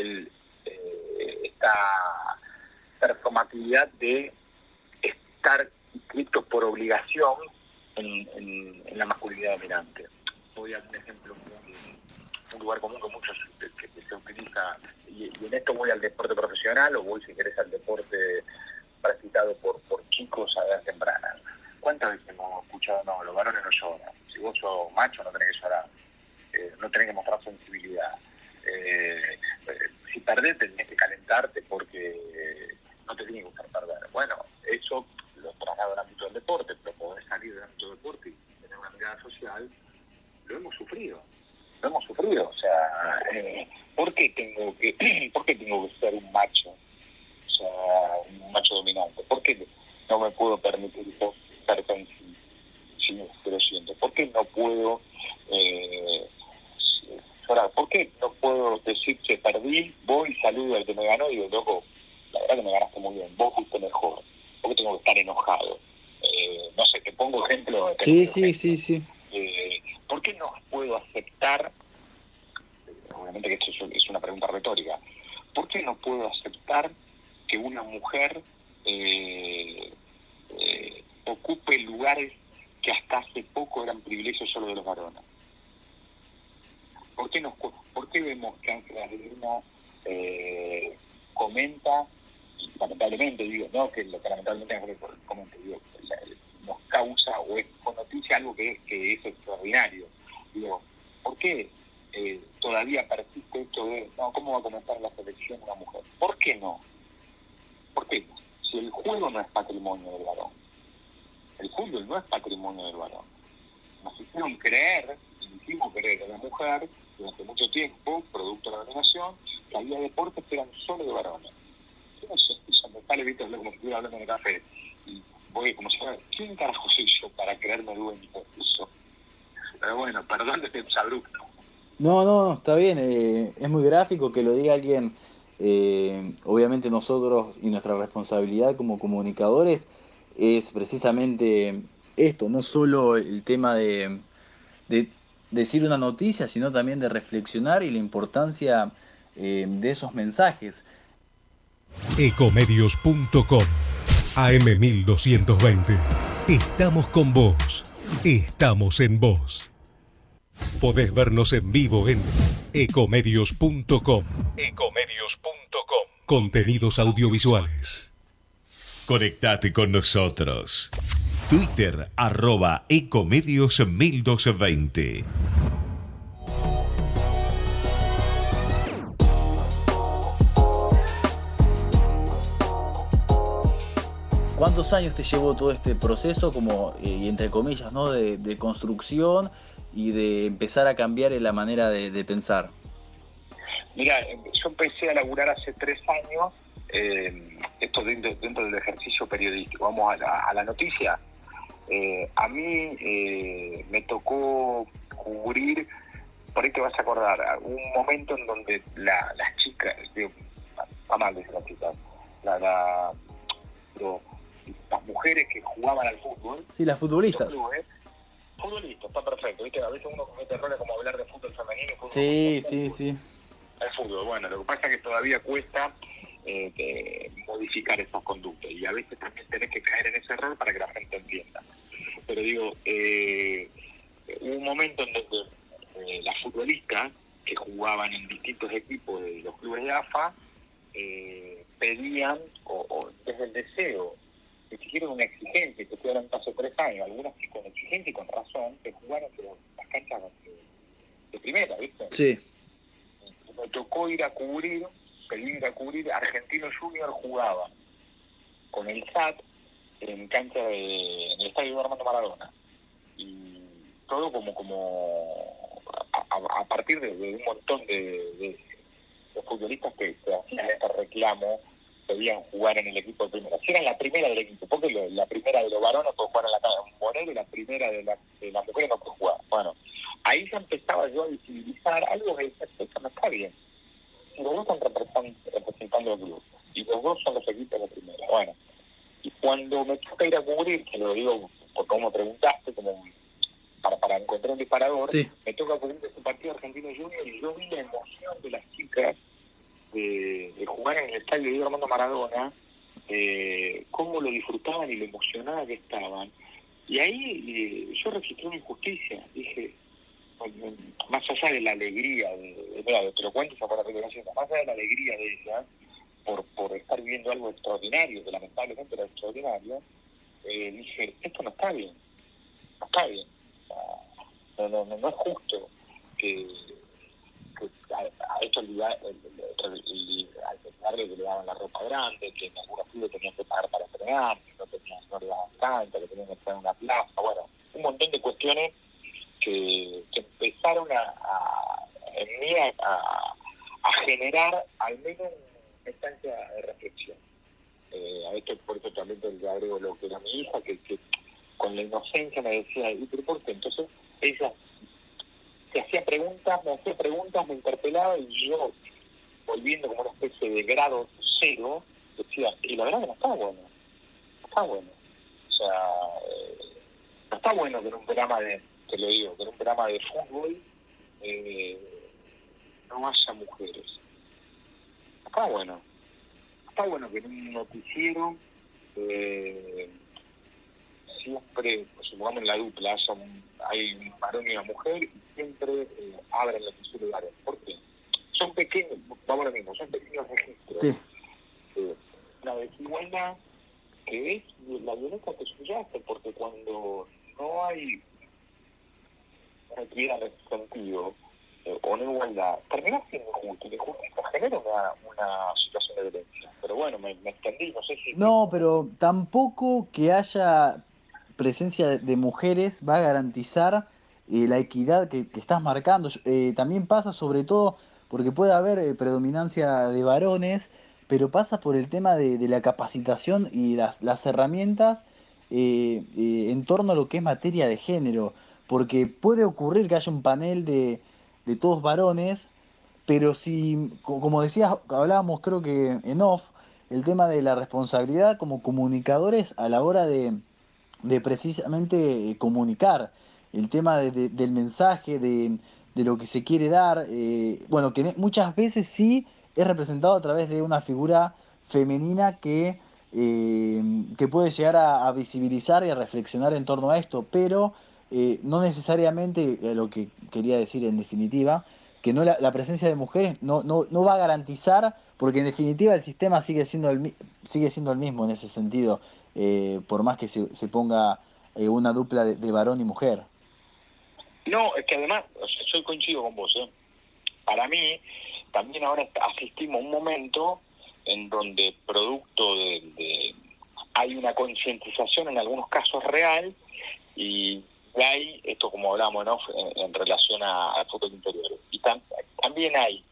esta performatividad de estar inscritos por obligación en la masculinidad dominante. Voy a un ejemplo un lugar común que muchos que se utiliza, y en esto voy al deporte profesional o voy, si querés, al deporte practicado por chicos a edad temprana. ¿Cuántas veces hemos escuchado, no, los varones no lloran? Si vos sos macho no tenés que llorar, no tenés que mostrar sensibilidad. Si perdés tenés que calentarte porque no te tiene que gustar perder. Bueno, eso lo traslado al ámbito del deporte, pero poder salir del ámbito del deporte y tener una mirada social, lo hemos sufrido, o sea, ¿por qué tengo que ser un macho? O sea, un macho dominante. ¿Por qué no me puedo permitir ser sensible? Si lo siento. ¿Por qué no puedo llorar? ¿Por qué no puedo decir que perdí, voy y saludo al que me ganó y digo, loco, la verdad que me ganaste muy bien, vos fuiste mejor? ¿Por qué tengo que estar enojado? No sé, te pongo ejemplo. Sí, sí, sí, sí. ¿Por qué no puedo aceptar, obviamente que esto es una pregunta retórica, ¿por qué no puedo aceptar que una mujer ocupe lugares que hasta hace poco eran privilegios solo de los varones? ¿Por qué vemos que Ángela Luna comenta, y lamentablemente digo, no que lo que lamentablemente Ángela comenta, digo, nos causa o es con noticia algo que es extraordinario? Digo, ¿por qué todavía persiste esto de, no, cómo va a comenzar la selección una mujer? ¿Por qué no? ¿Por qué no? Si el juego no es patrimonio del varón, el fútbol no es patrimonio del varón. Nos hicieron creer, hicimos creer a la mujer durante mucho tiempo, producto de la dominación, que había deportes que eran solo de varones. Eso me sale, viste, como si estuviera hablando en el café. Y voy como si fuera, ¿quién carajo soy yo para creerme dueño de eso? Pero bueno, perdón de ser abrupto. No, está bien, es muy gráfico que lo diga alguien, obviamente nosotros y nuestra responsabilidad como comunicadores es precisamente esto, no solo el tema de decir una noticia, sino también de reflexionar y la importancia de esos mensajes. Ecomedios.com AM1220. Estamos con vos. Estamos en vos. Podés vernos en vivo en ecomedios.com. Ecomedios.com. Contenidos audiovisuales. Conectate con nosotros. Twitter @ecomedios1220. ¿Cuántos años te llevó todo este proceso, como, y entre comillas, ¿no? de construcción y de empezar a cambiar en la manera de pensar? Mira, yo empecé a laburar hace 3 años, esto dentro del ejercicio periodístico. Vamos a la noticia. A mí me tocó cubrir, por ahí te vas a acordar, un momento en donde las chicas, está mal decir las chicas, las mujeres que jugaban al fútbol. Sí, las futbolistas. Futbolistas, está perfecto, ¿viste? A veces uno comete errores como hablar de fútbol femenino y fútbol Sí. El fútbol, bueno, lo que pasa es que todavía cuesta modificar esas conductas y a veces también tenés que caer en ese error para que la gente entienda. Pero digo, hubo un momento en donde las futbolistas que jugaban en distintos equipos de los clubes de AFA pedían, o desde el deseo, que exigieron una exigencia, que fueran hace 3 años, algunas que con exigencia y con razón, que jugaron las canchas de primera, ¿viste? Sí. Me tocó ir a cubrir Argentino Junior jugaba con el SAT en el estadio Armando Maradona. Y todo como a partir de un montón de futbolistas que hacían este reclamo, podían jugar en el equipo de primera. Si eran la primera del equipo, porque la primera de los varones puede jugar en la calle Moreno y la primera de las mujeres no puede jugar. Bueno, ahí ya empezaba yo a visibilizar algo que esto no está bien. Y los dos están representando el club, y los dos son los equipos de primera. Bueno, y cuando me toca ir a cubrir, que lo digo por cómo me preguntaste, como para encontrar un disparador, sí, me toca cubrir este partido Argentino Junior y yo vi la emoción de las chicas de jugar en el estadio Diego Armando Maradona, cómo lo disfrutaban y lo emocionadas que estaban. Y ahí yo registré una injusticia. Dije, más allá de la alegría, te lo cuento esa para más allá de la alegría de ella, por estar viviendo algo extraordinario, que lamentablemente era extraordinario, dije, esto no está bien, no está bien. O sea, no es justo que a esto al que le daban la ropa grande, que en algunos clubes tenían que pagar para entrenar, que no le daban cancha, que tenían que estar en una plaza, bueno, un montón de cuestiones que empezaron en mí a generar al menos una instancia de reflexión. A esto por eso también le agrego lo que era mi hija, que con la inocencia me decía, ¿y por qué? Entonces ella me hacía preguntas, me interpelaba y yo, volviendo como una especie de grado cero, decía, y la verdad que no está bueno. O sea, no está bueno que en un programa que en un programa de fútbol no haya mujeres. Está bueno. Está bueno que en un noticiero siempre, pues, supongamos en la dupla, hay un varón y una mujer, y siempre abren el noticiero de varón. ¿Por qué? Son pequeños, vamos a lo mismo, son pequeños registros. Sí. La desigualdad que es la violencia que subyace, porque cuando no hay equidad en ese sentido, o no igualdad, termina siendo injusto, y la injusticia genera una situación de violencia. Pero bueno, me extendí, no sé si... No, pero tampoco que haya presencia de mujeres va a garantizar la equidad que estás marcando. También pasa sobre todo porque puede haber predominancia de varones, pero pasa por el tema de la capacitación y las herramientas en torno a lo que es materia de género. Porque puede ocurrir que haya un panel de todos varones, pero si, como decías, hablábamos creo que en off, el tema de la responsabilidad como comunicadores a la hora de precisamente comunicar, el tema del mensaje, de lo que se quiere dar, bueno, que muchas veces sí es representado a través de una figura femenina que puede llegar a visibilizar y a reflexionar en torno a esto, pero no necesariamente, lo que quería decir en definitiva, que no la presencia de mujeres no va a garantizar, porque en definitiva el sistema sigue siendo el mismo en ese sentido, por más que se ponga una dupla de varón y mujer. No, es que además, o sea, yo coincido con vos, Para mí, también ahora asistimos a un momento en donde producto hay una concientización en algunos casos real, y hay esto, como hablamos, ¿no?, en relación al fútbol interior. Y también hay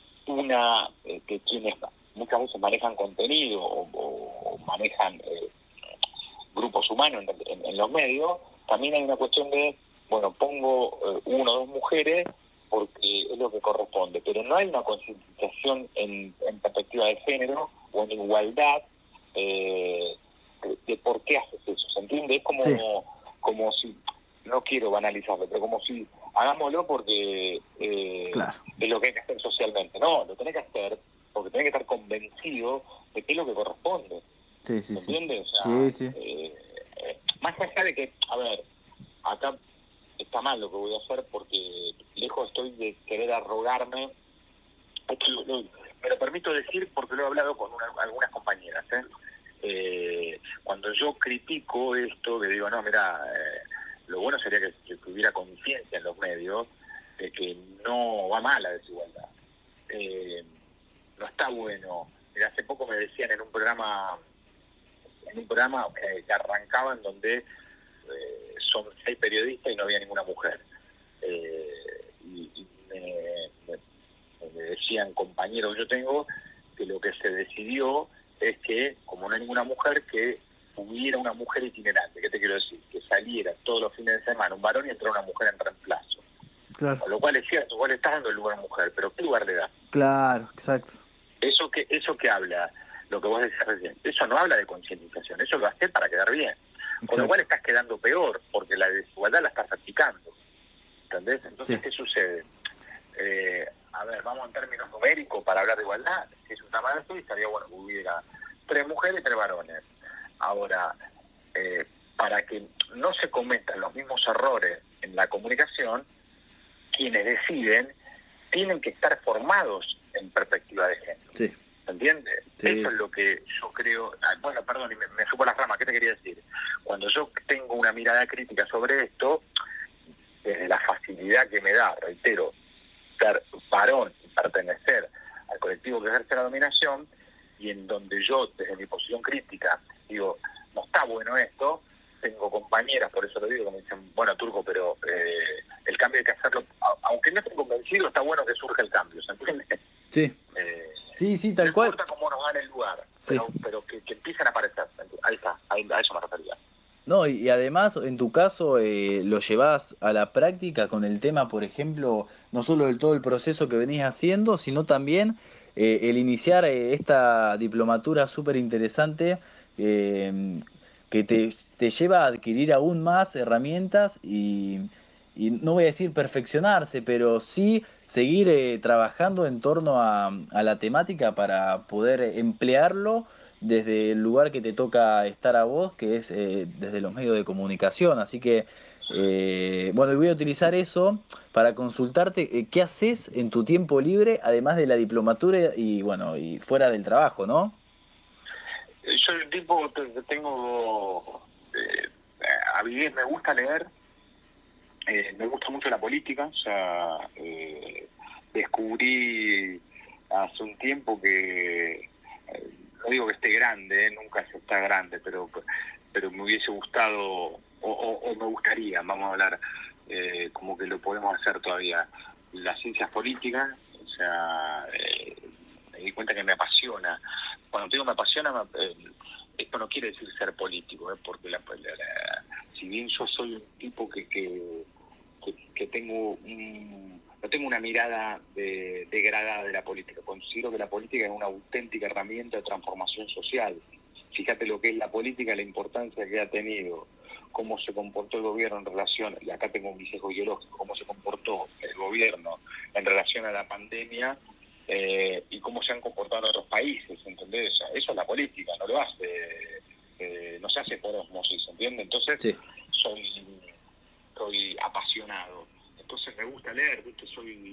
que quienes muchas veces manejan contenido o manejan grupos humanos en los medios, también hay una cuestión de, bueno, pongo una o dos mujeres porque es lo que corresponde, pero no hay una concientización en perspectiva de género o en igualdad de por qué haces eso, ¿se entiende? Es como, sí, como si, no quiero banalizarlo, pero como si hagámoslo porque claro, es lo que hay que hacer socialmente. No, lo tenés que hacer porque tenés que estar convencido de qué es lo que corresponde. sí, sí, ¿Me sí, entiendes? O sea, sí, sí, más allá de que, a ver, acá está mal lo que voy a hacer porque lejos estoy de querer arrogarme. Esto me lo permito decir porque lo he hablado con algunas compañeras. Cuando yo critico esto, que digo, no, mira, lo bueno sería que hubiera conciencia en los medios de que no va mal la desigualdad. No está bueno. Mira, hace poco me decían en un programa que arrancaba en donde son 6 periodistas y no había ninguna mujer. Y me decían compañeros que yo tengo que lo que se decidió es que, como no hay ninguna mujer, que hubiera una mujer itinerante. ¿Qué te quiero decir? Que saliera todos los fines de semana un varón y entrara una mujer en reemplazo. claro, Con lo cual es cierto, vos le estás dando el lugar a una mujer, pero ¿qué lugar le das? claro, exacto. Eso que habla, lo que vos decías recién, eso no habla de concientización, eso lo haces para quedar bien. Con lo cual estás quedando peor, porque la desigualdad la estás practicando. ¿Entendés? Entonces, Sí. ¿qué sucede? A ver, vamos en términos numéricos para hablar de igualdad. Si es un tamaño, estaría bueno que hubiera 3 mujeres y 3 varones. Ahora, para que no se cometan los mismos errores en la comunicación, quienes deciden tienen que estar formados en perspectiva de género. Sí. ¿Se entiende? Sí. Eso es lo que yo creo. Bueno, perdón, me supo las ramas. ¿Qué te quería decir? Cuando yo tengo una mirada crítica sobre esto, desde la facilidad que me da, reitero, ser varón y pertenecer al colectivo que ejerce la dominación, y en donde yo, desde mi posición crítica, digo, no está bueno esto, tengo compañeras, por eso lo digo, que me dicen, bueno, Turco, pero el cambio hay que hacerlo, aunque no esté convencido, está bueno que surja el cambio, ¿se entiende? Sí. Sí, tal cual. No importa cómo nos gane el lugar, Sí. pero que empiecen a aparecer. Ahí está, a eso me refería. No, y además, en tu caso, lo llevas a la práctica con el tema, por ejemplo, no solo del todo el proceso que venís haciendo, sino también el iniciar esta diplomatura súper interesante que te lleva a adquirir aún más herramientas y no voy a decir perfeccionarse, pero sí seguir trabajando en torno a la temática para poder emplearlo desde el lugar que te toca estar a vos, que es desde los medios de comunicación. Así que, bueno, y voy a utilizar eso para consultarte qué haces en tu tiempo libre, además de la diplomatura y, bueno, y fuera del trabajo, ¿no? Yo soy un tipo que tengo avidez, me gusta leer, me gusta mucho la política, o sea, descubrí hace un tiempo que, no digo que esté grande, nunca se está grande, pero me hubiese gustado, o me gustaría, vamos a hablar, como que lo podemos hacer todavía, las ciencias políticas, o sea, me di cuenta que me apasiona. Cuando te digo me apasiona, esto no quiere decir ser político, porque si bien yo soy un tipo que tengo no tengo una mirada degradada de la política, considero que la política es una auténtica herramienta de transformación social. Fíjate lo que es la política, la importancia que ha tenido, cómo se comportó el gobierno en relación, y acá tengo un sesgo ideológico, cómo se comportó el gobierno en relación a la pandemia, y cómo se han comportado en otros países, ¿entendés? Eso es la política, no lo hace, no se hace por osmosis, ¿entiendes? Entonces, Sí. soy apasionado, entonces me gusta leer, ¿viste?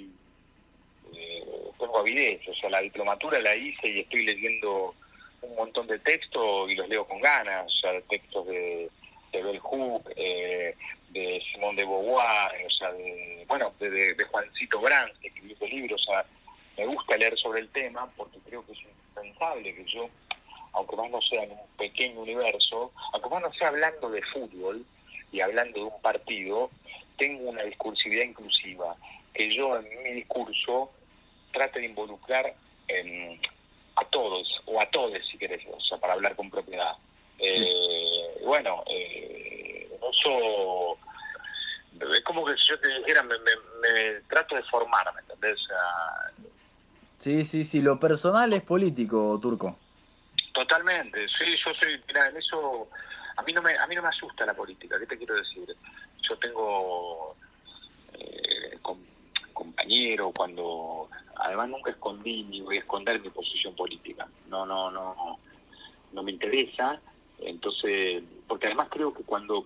Tengo avidez, o sea, la diplomatura la hice y estoy leyendo un montón de textos y los leo con ganas, o sea, de textos de Bell Hooks, de Simone de Beauvoir, o sea, de Juancito Brands, que escribió este libro, o sea, me gusta leer sobre el tema porque creo que es indispensable que yo, aunque más no sea en un pequeño universo, aunque más no sea hablando de fútbol y hablando de un partido, tengo una discursividad inclusiva, que yo en mi discurso trate de involucrar a todos, o a todes si querés, o sea, para hablar con propiedad. Eso es como que si yo te dijera, me trato de formarme, ¿entendés? O sea, Sí, lo personal es político, Turco. totalmente, sí, yo soy, mirá, en eso, a mí no me asusta la política, ¿qué te quiero decir? Yo tengo compañeros, además nunca escondí ni voy a esconder mi posición política, no me interesa, entonces, porque además creo que cuando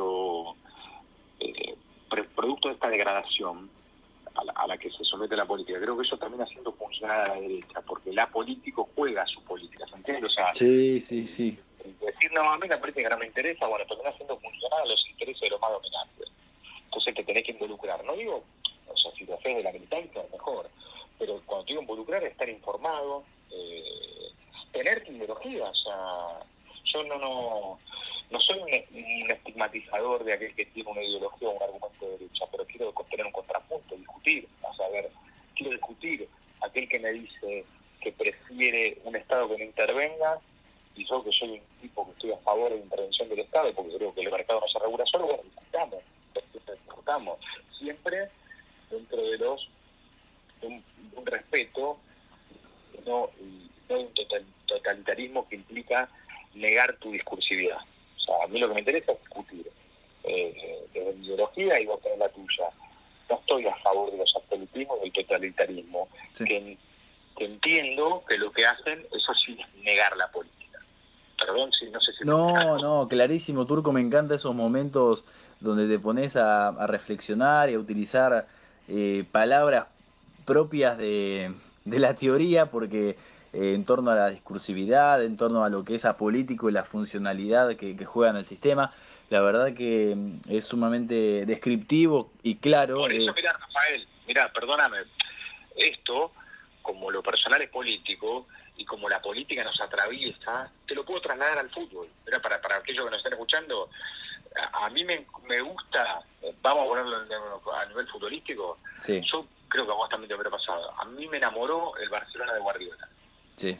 producto de esta degradación a la que se somete la política, creo que eso también haciendo funcionar a la derecha, porque la político juega su política, ¿se entiende? O sea, Sí. decir, no, a mí la política no me interesa, bueno, termina haciendo funcionar a los intereses de los más dominantes. Entonces te tenés que involucrar, no digo, o sea, si te haces de la militancia, mejor, pero cuando te digo involucrar, estar informado, tener tu ideología, o sea, yo no soy un estigmatizador de aquel que tiene una ideología o un argumento de derecha, pero quiero tener un contrapunto, discutir, o sea, quiero discutir aquel que me dice que prefiere un Estado que no intervenga, y yo que soy un tipo que estoy a favor de la intervención del Estado, porque creo que el mercado no se regula solo, bueno, discutamos, siempre dentro de un respeto, no de un totalitarismo que implica negar tu discursividad. O sea, a mí lo que me interesa es discutir desde mi ideología y vos tenés la tuya. No estoy a favor de los absolutismos, del totalitarismo, Sí. que entiendo que lo que hacen, eso sí, es negar la política. Perdón, no sé si... No, clarísimo, Turco, me encantan esos momentos donde te pones a reflexionar y a utilizar palabras propias de la teoría, porque en torno a la discursividad, en torno a lo que es apolítico y la funcionalidad que juega en el sistema, la verdad que es sumamente descriptivo y claro. Por eso, mirá, Rafael, perdóname, esto, como lo personal es político, y como la política nos atraviesa, te lo puedo trasladar al fútbol. Mira, para aquellos que nos están escuchando, a mí me gusta, vamos a ponerlo a nivel futbolístico, Sí. yo creo que a vos también te habrá pasado, a mí me enamoró el Barcelona de Guardiola. Sí.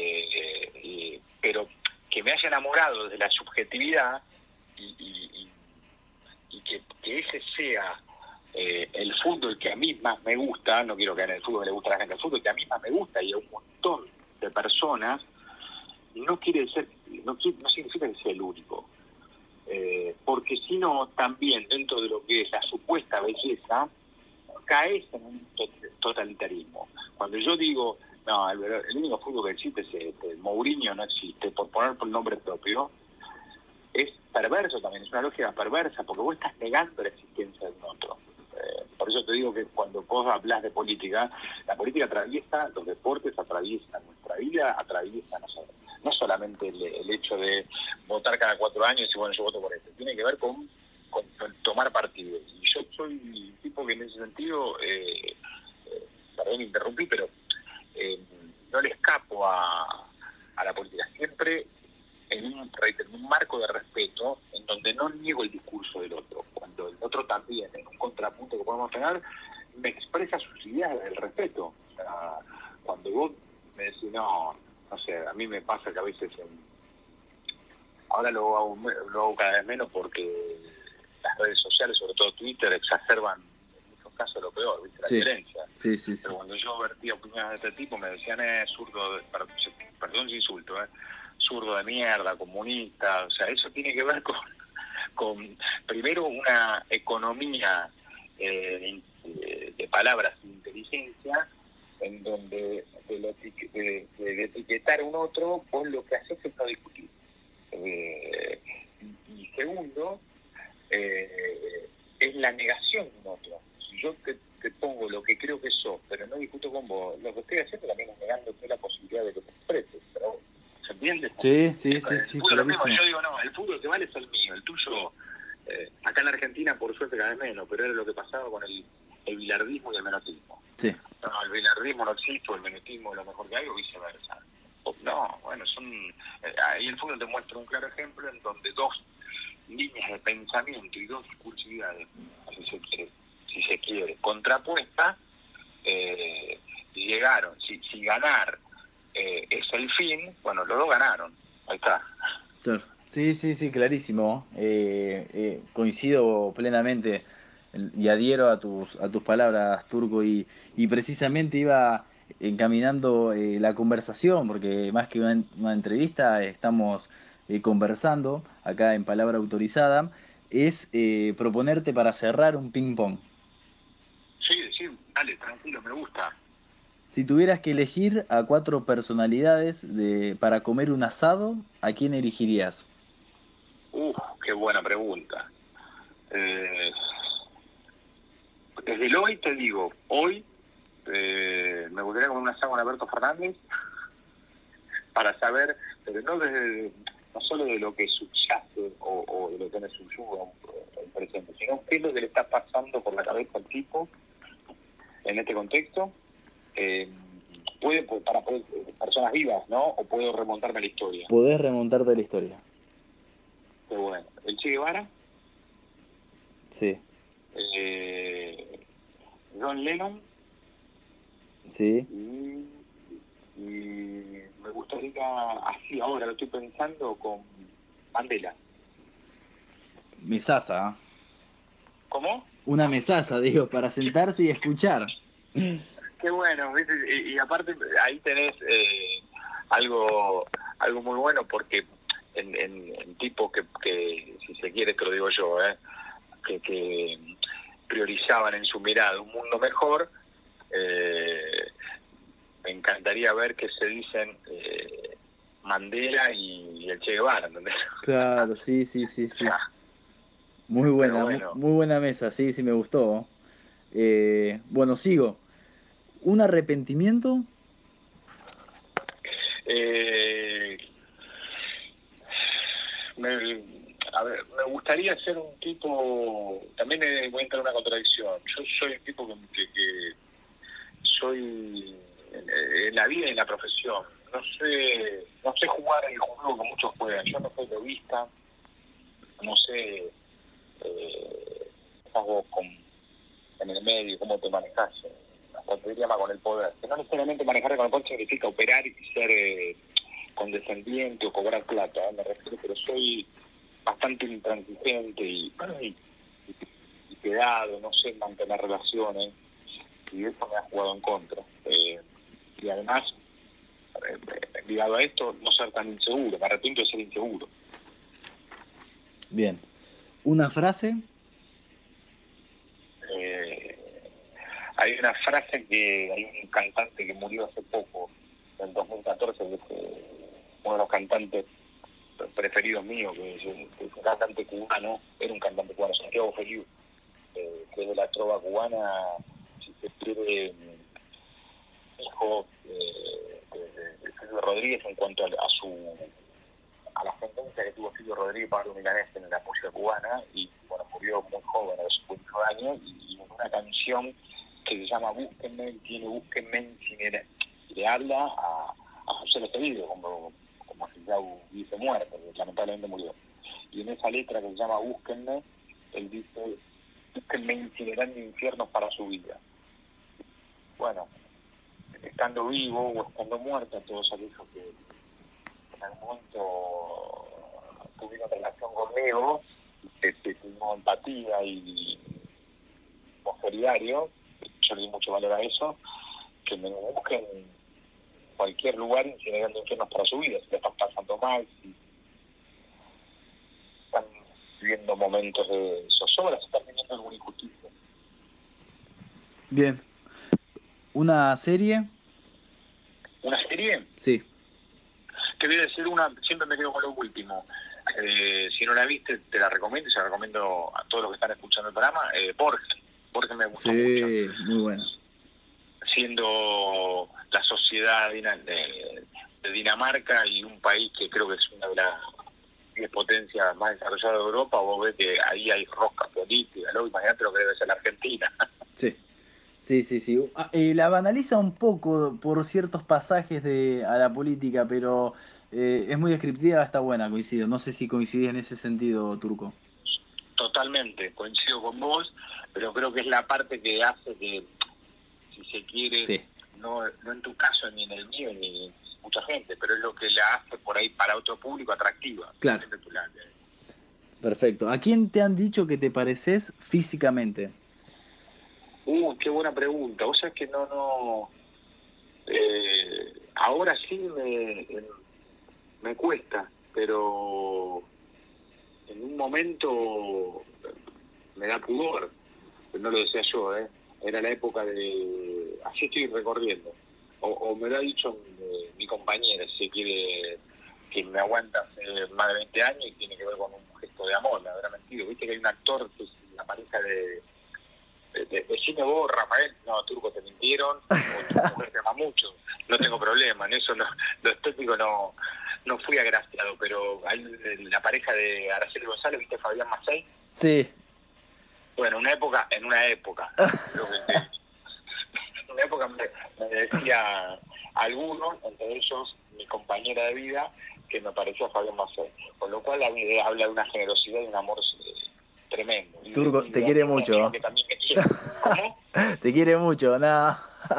Pero que me haya enamorado desde la subjetividad y que ese sea el fútbol que a mí más me gusta, no quiero que en el fútbol le guste a la gente, el fútbol que a mí más me gusta y a un montón de personas, no significa que sea el único, porque sino también dentro de lo que es la supuesta la belleza, caes en un totalitarismo. Cuando yo digo, no, el único fútbol que existe es este, Mourinho no existe, por poner por el nombre propio, es perverso también, es una lógica perversa, porque vos estás negando la existencia de un otro. Por eso te digo que cuando vos hablas de política, la política atraviesa, los deportes atraviesan nuestra vida, atraviesa no solamente el hecho de votar cada 4 años y decir, bueno, yo voto por esto, tiene que ver con tomar partido. Y yo soy un tipo que en ese sentido, perdón, interrumpí, pero no le escapo a la política. Siempre en un marco de respeto, en donde no niego el discurso del otro. Cuando el otro también, en un contrapunto que podemos tener, me expresa sus ideas del respeto. O sea, cuando vos me decís, no sé, a mí me pasa que a veces, ahora lo hago cada vez menos porque las redes sociales, sobre todo Twitter, exacerban en muchos casos lo peor, ¿viste? La violencia. Sí. Pero cuando yo vertía opiniones de este tipo, me decían, zurdo, perdón si insulto, zurdo de mierda, comunista. O sea, eso tiene que ver con primero una economía de palabras e inteligencia, en donde de etiquetar a un otro, vos lo que haces es no discutir. Y segundo, es la negación de un otro. Si yo te pongo lo que creo que sos, pero no discuto con vos, lo que estoy haciendo también es negándote la posibilidad de que te expreses. Pero, ¿se entiende? Sí, Lo mismo, yo digo, no, el fútbol que vale es el mío, el tuyo, acá en Argentina por suerte cada vez menos, pero era lo que pasaba con el bilardismo y el menotismo. Sí. No, el bilardismo no existe, o el menotismo es lo mejor que hay, o viceversa. No, bueno, ahí el fútbol te muestra un claro ejemplo en donde dos líneas de pensamiento y dos discursividades, si se quiere, contrapuestas, llegaron. Si ganar es el fin, bueno, los dos ganaron. Ahí está. Claro. Sí, clarísimo. Coincido plenamente y adhiero a tus palabras, Turco, y precisamente iba encaminando la conversación, porque más que una entrevista, estamos conversando acá en Palabra Autorizada, es proponerte para cerrar un ping-pong. Sí, dale, tranquilo, me gusta. Si tuvieras que elegir a 4 personalidades para comer un asado, ¿a quién elegirías? Qué buena pregunta. Desde el hoy te digo, hoy me gustaría comer un asado con Alberto Fernández para saber, pero no solo de lo que subyace o de lo que me subyuga el presente, sino qué es lo que le está pasando por la cabeza al tipo en este contexto. Para personas vivas, ¿no? O puedo remontarme a la historia. Podés remontarte a la historia. Qué bueno. El Che Guevara. Sí. John Lennon. Sí. Y me gustaría, así ahora lo estoy pensando, con Mandela. Mesaza. ¿Eh? ¿Cómo? Una mesaza, digo, para sentarse y escuchar. Qué bueno, ¿viste? Y aparte ahí tenés algo muy bueno, porque en tipos que si se quiere, te lo digo yo, que priorizaban en su mirada un mundo mejor, me encantaría ver que se dicen Mandela y el Che Guevara, ¿entendés? Claro, sí. Muy buena, bueno. muy buena mesa, sí, me gustó. Bueno, sigo. ¿Un arrepentimiento? Me gustaría ser un tipo, también voy a entrar en una contradicción. Yo soy un tipo que soy en la vida y en la profesión. No sé jugar el juego que muchos juegan. Yo no soy lobista, no sé vos en el medio, cómo te manejás, hasta te diría más con el poder. Que no necesariamente manejar con el poder significa operar y ser condescendiente o cobrar plata, me refiero, pero soy bastante intransigente y quedado, no sé mantener relaciones, y eso me ha jugado en contra. Y además, ligado a esto, no ser tan inseguro, me arrepiento de ser inseguro. Bien. ¿Una frase? Hay una frase que hay un cantante que murió hace poco, en 2014, que es uno de los cantantes preferidos míos, que es un cantante cubano, era un cantante cubano, Santiago Feliu, que es de la trova cubana, si se quiere, hijo de Silvio Rodríguez en cuanto a la sentencia que tuvo Silvio Rodríguez Pablo Milanés en la música cubana, y bueno, murió muy joven, a los 59 años, y en una canción que se llama Búsquenme, Búsquenme, y le habla a José Loterío, como si ya hubiese muerto, porque lamentablemente murió. Y en esa letra que se llama Búsquenme, él dice: búsquenme incinerando infiernos para su vida. Bueno, estando vivo o estando muerto, todos aquellos que en algún momento tuvieron relación conmigo, que tuvimos empatía y solidario, yo le di mucho valor a eso, que me busquen cualquier lugar incinerando infiernos para su vida, si le están pasando mal, si están viviendo momentos de zozobra, si están viviendo alguna injusticia. Bien. ¿Una serie? ¿Una serie? Sí. Te voy a decir una, siempre me quedo con lo último. Si no la viste, te la recomiendo, y se la recomiendo a todos los que están escuchando el programa. Borges me gustó mucho. Sí, muy buena. Siendo la sociedad de Dinamarca y un país que creo que es una de las 10 potencias más desarrolladas de Europa, vos ves que ahí hay rosca política, ¿no? Imagínate lo que debe ser la Argentina. Sí. Sí. La banaliza un poco por ciertos pasajes a la política, pero es muy descriptiva, está buena, coincido. No sé si coincidís en ese sentido, Turco. Totalmente, coincido con vos, pero creo que es la parte que hace que, si se quiere, sí, no en tu caso, ni en el mío, ni mucha gente, pero es lo que la hace por ahí para otro público atractiva. Claro. Perfecto. ¿A quién te han dicho que te pareces físicamente? Qué buena pregunta. Vos sabés que ahora sí me cuesta, pero en un momento me da pudor, no lo decía yo, era la época de, así estoy recorriendo, o me lo ha dicho mi compañera, si quiere, que me aguanta hace más de 20 años y tiene que ver con un gesto de amor, me habrá mentido. Viste que hay un actor que es la pareja de decime vos, Rafael, no, Turco, te mintieron, o tu mujer te ama mucho, no tengo problema, en eso lo estético no fui agraciado, pero hay la pareja de Araceli González, ¿viste? Fabián Macei. Sí. Bueno, en una época, creo que en una época me decía algunos, entre ellos mi compañera de vida, que me parecía Fabián Macei, con lo cual habla de una generosidad y un amor tremendo. Turco, te quiere mucho. Que también me quiere. ¿Cómo? Te quiere mucho, no.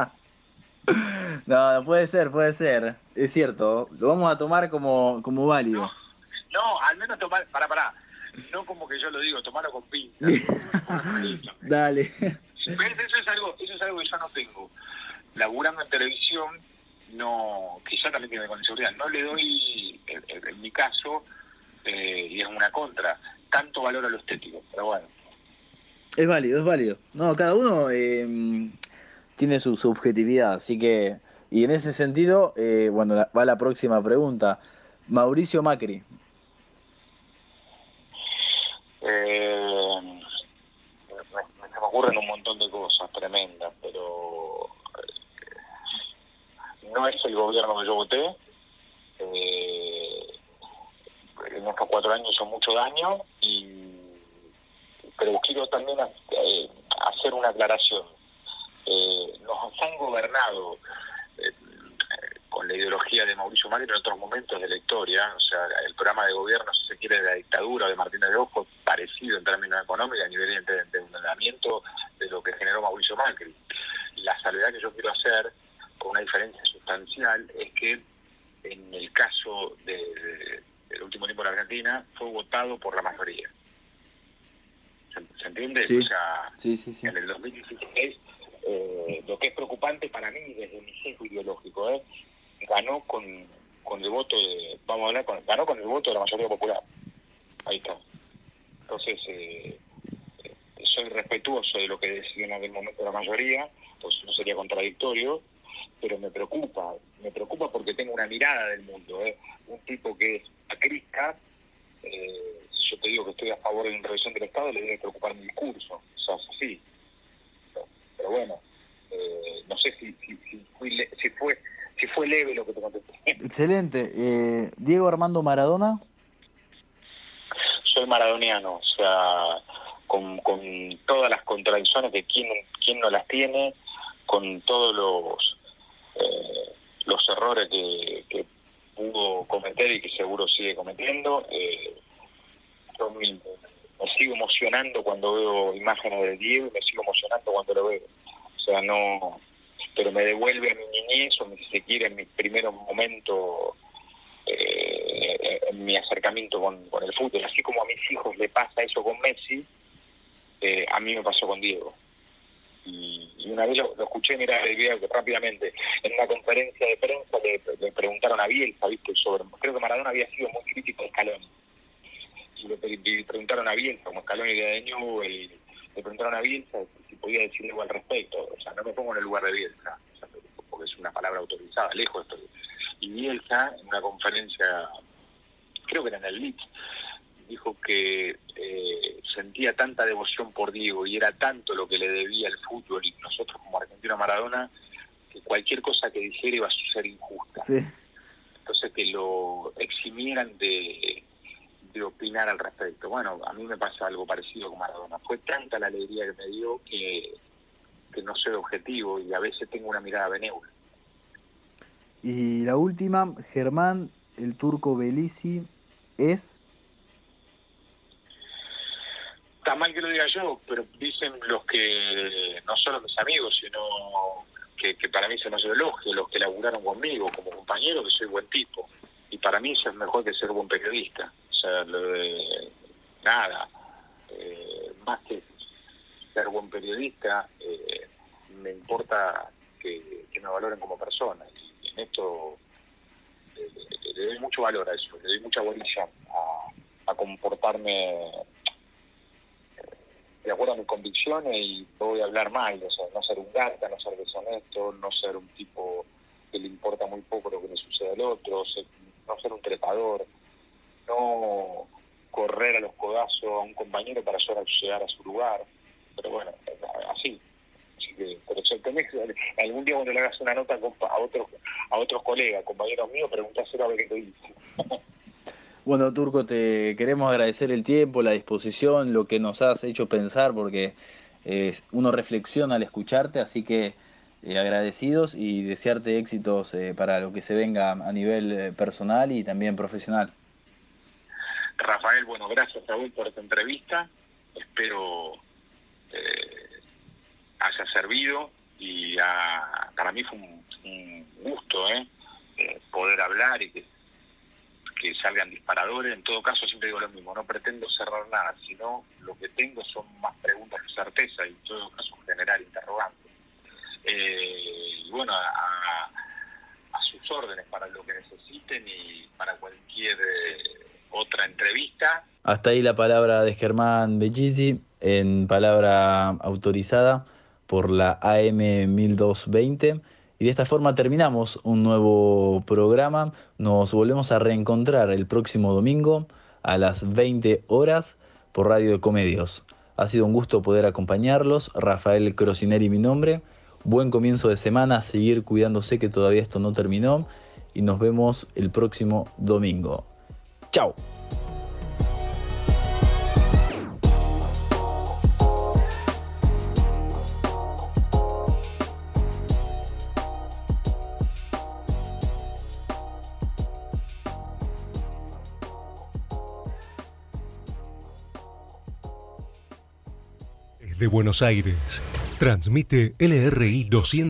No, puede ser. Es cierto, lo vamos a tomar como válido. No, al menos tomar, pará. No como que yo lo digo, tomarlo con pinzas. Dale. ¿Ves? Eso es algo que yo no tengo. Laburando en televisión, quizá también tiene con inseguridad, no le doy, en mi caso, y es una contra, tanto valor a lo estético, pero bueno. Es válido. No, cada uno tiene su subjetividad, así que, y en ese sentido, bueno, va la próxima pregunta. Mauricio Macri. Se me ocurren un montón de cosas tremendas, pero no es el gobierno que yo voté. En estos 4 años hizo mucho daño, pero quiero también hacer una aclaración. Nos han gobernado con la ideología de Mauricio Macri en otros momentos de la historia, o sea, el programa de gobierno, si se quiere, de la dictadura de Martínez de Ojo, parecido en términos económicos a nivel de endeudamiento de lo que generó Mauricio Macri. La salvedad que yo quiero hacer, con una diferencia sustancial, es que en el caso del último tiempo de la Argentina fue votado por la mayoría. ¿Se entiende? Sí. O sea, Sí. En el 2016, lo que es preocupante para mí desde mi sesgo ideológico, ganó con el voto ganó con el voto de la mayoría popular. Ahí está. Entonces, soy respetuoso de lo que decidió en aquel momento la mayoría, pues no sería contradictorio, pero me preocupa porque tengo una mirada del mundo, un tipo que es macrista. Si yo te digo que estoy a favor de la intervención del Estado, le debe preocupar mi discurso, o sea, es así. Pero bueno, no sé si fue leve lo que te contesté. Excelente. Diego Armando Maradona. Soy maradoniano, o sea, con todas las contradicciones de quién no las tiene, con todos los errores que pudo cometer y que seguro sigue cometiendo. Yo me sigo emocionando cuando veo imágenes de Diego y me sigo emocionando cuando lo veo. O sea, no, pero me devuelve a mi niñez, o si se quiere, en mis primeros momentos, en mi acercamiento con el fútbol. Así como a mis hijos le pasa eso con Messi, a mí me pasó con Diego. Y una vez lo escuché, mirá el video rápidamente, en una conferencia de prensa le preguntaron a Bielsa, ¿viste? Creo que Maradona había sido muy crítico de Scaloni. Y le preguntaron a Bielsa, como Scaloni de New, le preguntaron a Bielsa si podía decir algo al respecto. O sea, no me pongo en el lugar de Bielsa, o sea, porque es una palabra autorizada, lejos estoy. Y Bielsa, en una conferencia, creo que era en el Leeds, dijo que sentía tanta devoción por Diego y era tanto lo que le debía el fútbol y nosotros como argentinos a Maradona, que cualquier cosa que dijera iba a ser injusta. Sí. Entonces que lo eximieran de opinar al respecto. Bueno, a mí me pasa algo parecido con Maradona. Fue tanta la alegría que me dio que no soy objetivo y a veces tengo una mirada benévola. Y la última, Germán el Turco Belisi es... Está mal que lo diga yo, pero dicen los que, no solo mis amigos, sino que para mí se me hace elogio, los que laburaron conmigo como compañero, que soy buen tipo. Y para mí eso es mejor que ser buen periodista. O sea, más que ser buen periodista, me importa que me valoren como persona. Y en esto le doy mucho valor a eso, le doy mucha bolilla a comportarme de acuerdo a mis convicciones y voy a hablar mal, o sea, no ser un gata, no ser deshonesto, no ser un tipo que le importa muy poco lo que le sucede al otro, no ser un trepador, no correr a los codazos a un compañero para llegar a su lugar, pero bueno, así que, pero si tenés, algún día cuando le hagas una nota a otros colegas, compañeros míos, preguntáselo a ver qué te dice. Bueno, Turco, te queremos agradecer el tiempo, la disposición, lo que nos has hecho pensar, porque uno reflexiona al escucharte, así que agradecidos y desearte éxitos para lo que se venga a nivel personal y también profesional. Rafael, bueno, gracias Raúl por esta entrevista, espero haya servido y para mí fue un gusto poder hablar y que salgan disparadores. En todo caso siempre digo lo mismo, no pretendo cerrar nada, sino lo que tengo son más preguntas que certeza y en todo caso generar interrogantes. Y bueno, a sus órdenes para lo que necesiten y para cualquier otra entrevista. Hasta ahí la palabra de Germán Belisi, en palabra autorizada por la AM 1220. Y de esta forma terminamos un nuevo programa. Nos volvemos a reencontrar el próximo domingo a las 20 horas por Radio Ecomedios. Ha sido un gusto poder acompañarlos. Rafael Crosineri mi nombre. Buen comienzo de semana, seguir cuidándose que todavía esto no terminó. Y nos vemos el próximo domingo. ¡Chao! De Buenos Aires, transmite LRI 200.